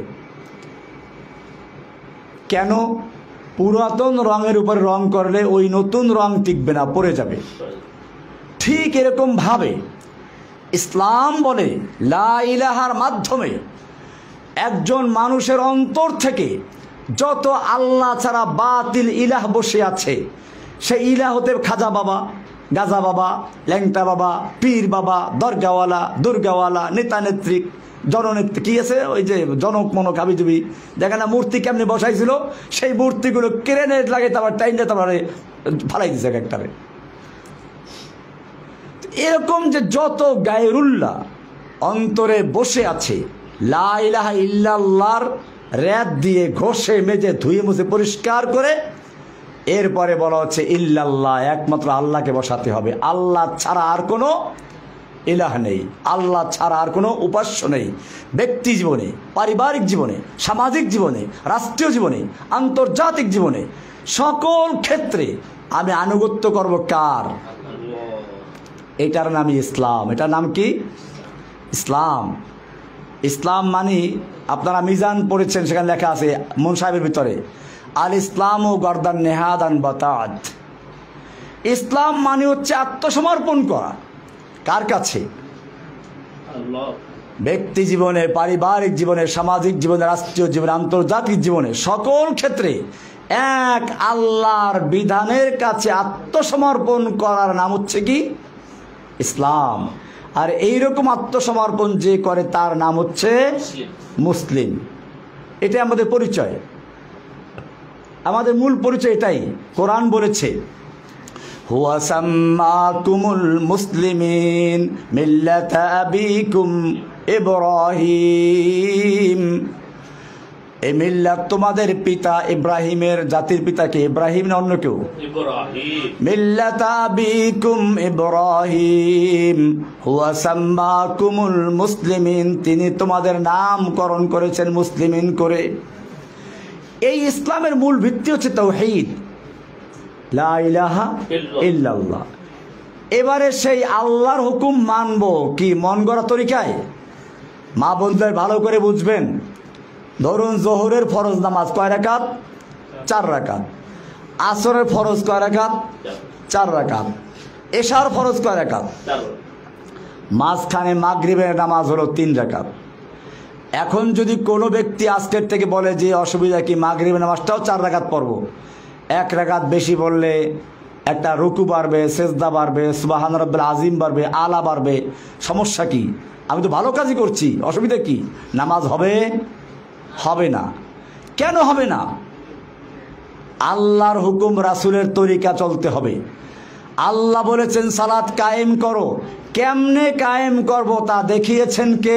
কেন? পুরাতন রঙের উপর রং করলে ওই নতুন রং টিকবে না, পড়ে যাবে। ঠিক এরকম ভাবে ইসলাম বলে লা ইলাহার মাধ্যমে একজন মানুষের অন্তর থেকে যত আল্লাহ ছাড়া বাতিল ইলাহ বসে আছে, সেই ইলাহ হতে খাজা বাবা, গাজা বাবা, ল্যাংটা বাবা, পীর বাবা, দরগাওয়ালা, দুর্গাওয়ালা, নেতা নেত্রী, জননেত্রী, কি আছে ওই যে জনক মনক হাবিজুবি, দেখে না মূর্তি কেমনি বসাইছিল, সেই মূর্তিগুলো ক্রেনেট লাগে তারপর টাইনে তারপরে ফালাই দিছে একটারে। এরকম যে যত গায়রুল্লাহ অন্তরে বসে আছে, লা ইলাহা ইল্লাল্লাহর রেত দিয়ে ঘষে মেজে ধুয়ে মুছে পরিষ্কার করে এরপরে বলা হচ্ছে ইল্লাল্লাহ, একমাত্র আল্লাহকে বসাতে হবে। আল্লাহ ছাড়া আর কোনো ইলাহ নেই, আল্লাহ ছাড়া আর কোনো উপাস্য নেই। ব্যক্তি জীবনে, পারিবারিক জীবনে, সামাজিক জীবনে, রাষ্ট্রীয় জীবনে, আন্তর্জাতিক জীবনে, সকল ক্ষেত্রে আমি আনুগত্য করব কার? এটার নাম ইসলাম। এটার নাম কি? ইসলাম। ইসলাম মানে আপনারা মিজান পড়েছেন, সেখানে লেখা আছে মুন সাহেবের ভিতরে, আল ইসলাম ও গর্দান নেহাদান বাতাত। ইসলাম মানে হচ্ছে আত্মসমর্পণ করা। কার কাছে? ব্যক্তি জীবনে, পারিবারিক জীবনে, সামাজিক জীবনে, রাষ্ট্রীয় জীবনে, আন্তর্জাতিক জীবনে, সকল ক্ষেত্রে এক আল্লাহর বিধানের কাছে আত্মসমর্পণ করার নাম হচ্ছে কি? ইসলাম। আর এইরকম আত্মসমর্পণ যে করে তার নাম হচ্ছে মুসলিম। এটাই আমাদের পরিচয়, আমাদের মূল পরিচয় এটাই। কোরআন বলেছে হুয়া সাম্মাকুমুল মুসলিমিন মিল্লাতা আবিকুম ইব্রাহিম। এই মিল্লাত তোমাদের পিতা ইব্রাহিমের জাতির পিতাকে, ইব্রাহিম না অন্য কেউ? মিল্লাতা আবিকুম ইব্রাহিম হুয়া সাম্মাকুমুল মুসলিমিন, তিনি তোমাদের নামকরণ করেছেন মুসলিমিন করে। এই ইসলামের মূল ভিত্তি হচ্ছে তাওহীদ, লা ইলাহা ইল্লাল্লাহ। এবারে সেই আল্লাহর হুকুম মানবো কি মন গড়া তরিকায়? মা বোনদের ভালো করে বুঝবেন। ধরুন জোহরের ফরজ নামাজ কয় রাকাত? চার রাকাত। আসরের ফরজ কয় রাকাত? চার রাকাত। এশার ফরজ কয় রাকাত? মাঝখানে মাগরিবের নামাজ হলো তিন রাকাত। এখন যদি কোনো ব্যক্তি আজকের থেকে বলে যে অসুবিধা কি, মাগরিবের নামাজটাও চার রাকাত পড়ব, এক রাকাত বেশি বললে একটা রুকু বাড়বে, সেজদা বাড়বে, সুবহান রাব্বিল আযীম বাড়বে, আলা বাড়বে, সমস্যা কি? আমি তো ভালো কাজই করছি, অসুবিধা কি? নামাজ হবে? হবে না। কেন হবে না? আল্লাহর হুকুম, রাসূলের তরিকা চলতে হবে। আল্লাহ বলেছেন সালাত কায়েম করো, কেমনে কায়েম করব তা দেখিয়েছেন কে?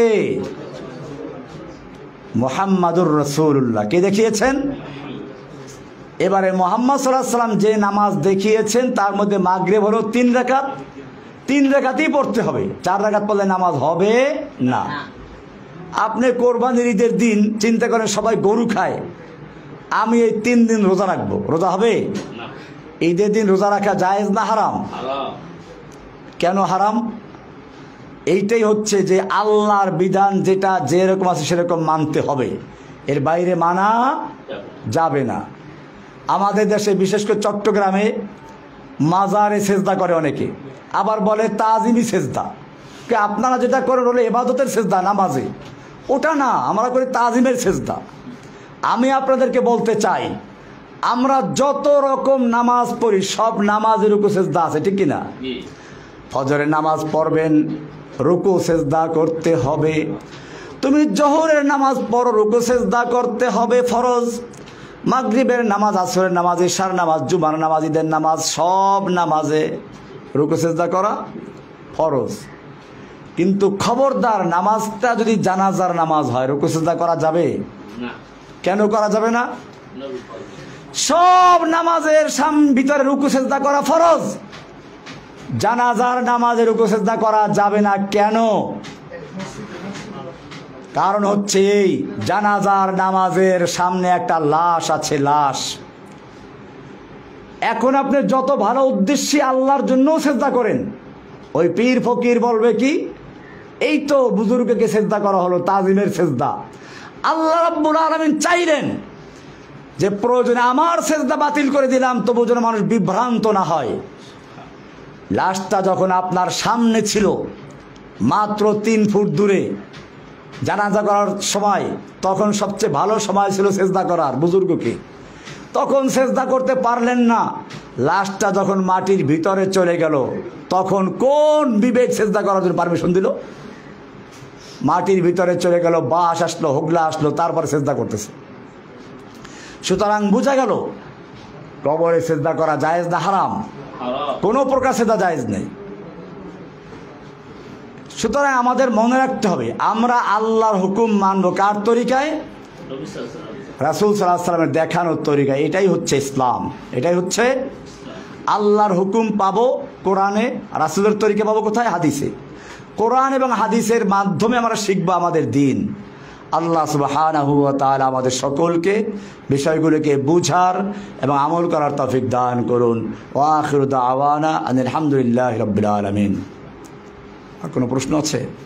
মুহাম্মাদুর রাসূলুল্লাহ। কে দেখিয়েছেন? এবারে মুহাম্মদ সাল্লাল্লাহু আলাইহি ওয়াসাল্লাম যে নামাজ দেখিয়েছেন তার মধ্যে মাগরিব হলো তিন রাকাত, তিন রাকাতই পড়তে হবে। চার রাকাত পড়লে নামাজ হবে না। আপনি কোরবানির ঈদের দিন চিন্তা করেন সবাই গরু খায়, আমি এই তিন দিন রোজা রাখবো, রোজা হবে? ঈদের দিন রোজা রাখা জায়েজ না হারাম? কেন হারাম? এইটাই হচ্ছে যে আল্লাহর বিধান যেটা যেরকম আছে সেরকম মানতে হবে, এর বাইরে মানা যাবে না। আমাদের দেশে বিশেষ করে চট্টগ্রামে মাজারে সেজদা করে অনেকে, আবার বলে তাজিমি সেজদা। আপনারা যেটা করেন হলো ইবাদতের সেজদা, নামাজে, ওটা না, আমরা করি তাজিমের সেজদা। আমি আপনাদেরকে বলতে চাই, আমরা যত রকম নামাজ পড়ি সব নামাজের রুকু সেজদা আছে, ঠিক কিনা? ফজরের নামাজ পড়বেন, রুকু সেজদা করতে হবে। তুমি জোহরের নামাজ পড়ো, রুকু সেজদা করতে হবে, ফরজ। মাগরিবের নামাজ, আসরের নামাজ, ইশার নামাজ, জুমার নামাজ, ঈদের নামাজ, সব নামাজে রুকু সেজদা করা ফরজ। কিন্তু খবরদার নামাজটা যদি জানাজার নামাজ হয় রুকু সেজদা করা যাবে না। কেন করা যাবে না? সব নামাজের সাম ভিতরে রুকু সেজদা করা ফরজ, জানাজার নামাজে রুকু সেজদা করা যাবে না। কেন? কারণ হচ্ছে এই, জানাজার নামাজের সামনে একটা লাশ আছে, লাশ। এখন আপনি যত ভালো উদ্দেশ্যে আল্লাহর জন্য সেজদা করেন, ওই পীর ফকির বলবে কি, এই তো বুজুর্গকে সেজদা করা হলো, তাজিমের সেজদা। আল্লাহ রাব্বুল আলামিন চাইলেন যে প্রয়োজনে আমার সেজদা বাতিল করে দিলাম, তবু যেন মানুষ বিভ্রান্ত না হয়। লাশটা যখন আপনার সামনে ছিল, মাত্র তিন ফুট দূরে, জানাজা করার সময়, তখন সবচেয়ে ভালো সময় ছিল সেজদা করার বুজুর্গকে, তখন সেজদা করতে পারলেন না। লাশটা যখন মাটির ভিতরে চলে গেল, তখন কোন বিবেক সেজদা করার জন্য পারমিশন দিল? মাটির ভিতরে চলে গেল, বাস আসলো, হোগলা আসলো, তারপরে সেজদা করতেছে। সুতরাং বোঝা গেল কবরে সেজদা করা জায়েজ না হারাম? কোনো প্রকার সেজদা জায়েজ নেই। সুতরাং আমাদের মনে রাখতে হবে, আমরা আল্লাহর হুকুম মানব কার তরিকায়? রাসূল সাল্লাল্লাহু আলাইহি সাল্লামের দেখানোর তরিকা, এটাই হচ্ছে ইসলাম। এটাই হচ্ছে আল্লাহর হুকুম পাবো কোরআনে, রাসূলের তরিকা পাবো কোথায়? হাদিসে। কোরআন এবং হাদিসের মাধ্যমে আমরা শিখবো আমাদের দিন। আল্লাহ সুবহানাহু ওয়া তাআলা আমাদের সকলকে বিষয়গুলোকে বুঝার এবং আমল করার তৌফিক দান করুন। ওয়া আখিরু দাওয়ানা আনিল হামদুলিল্লাহি রাব্বিল আলামিন। আর কোনো প্রশ্ন আছে?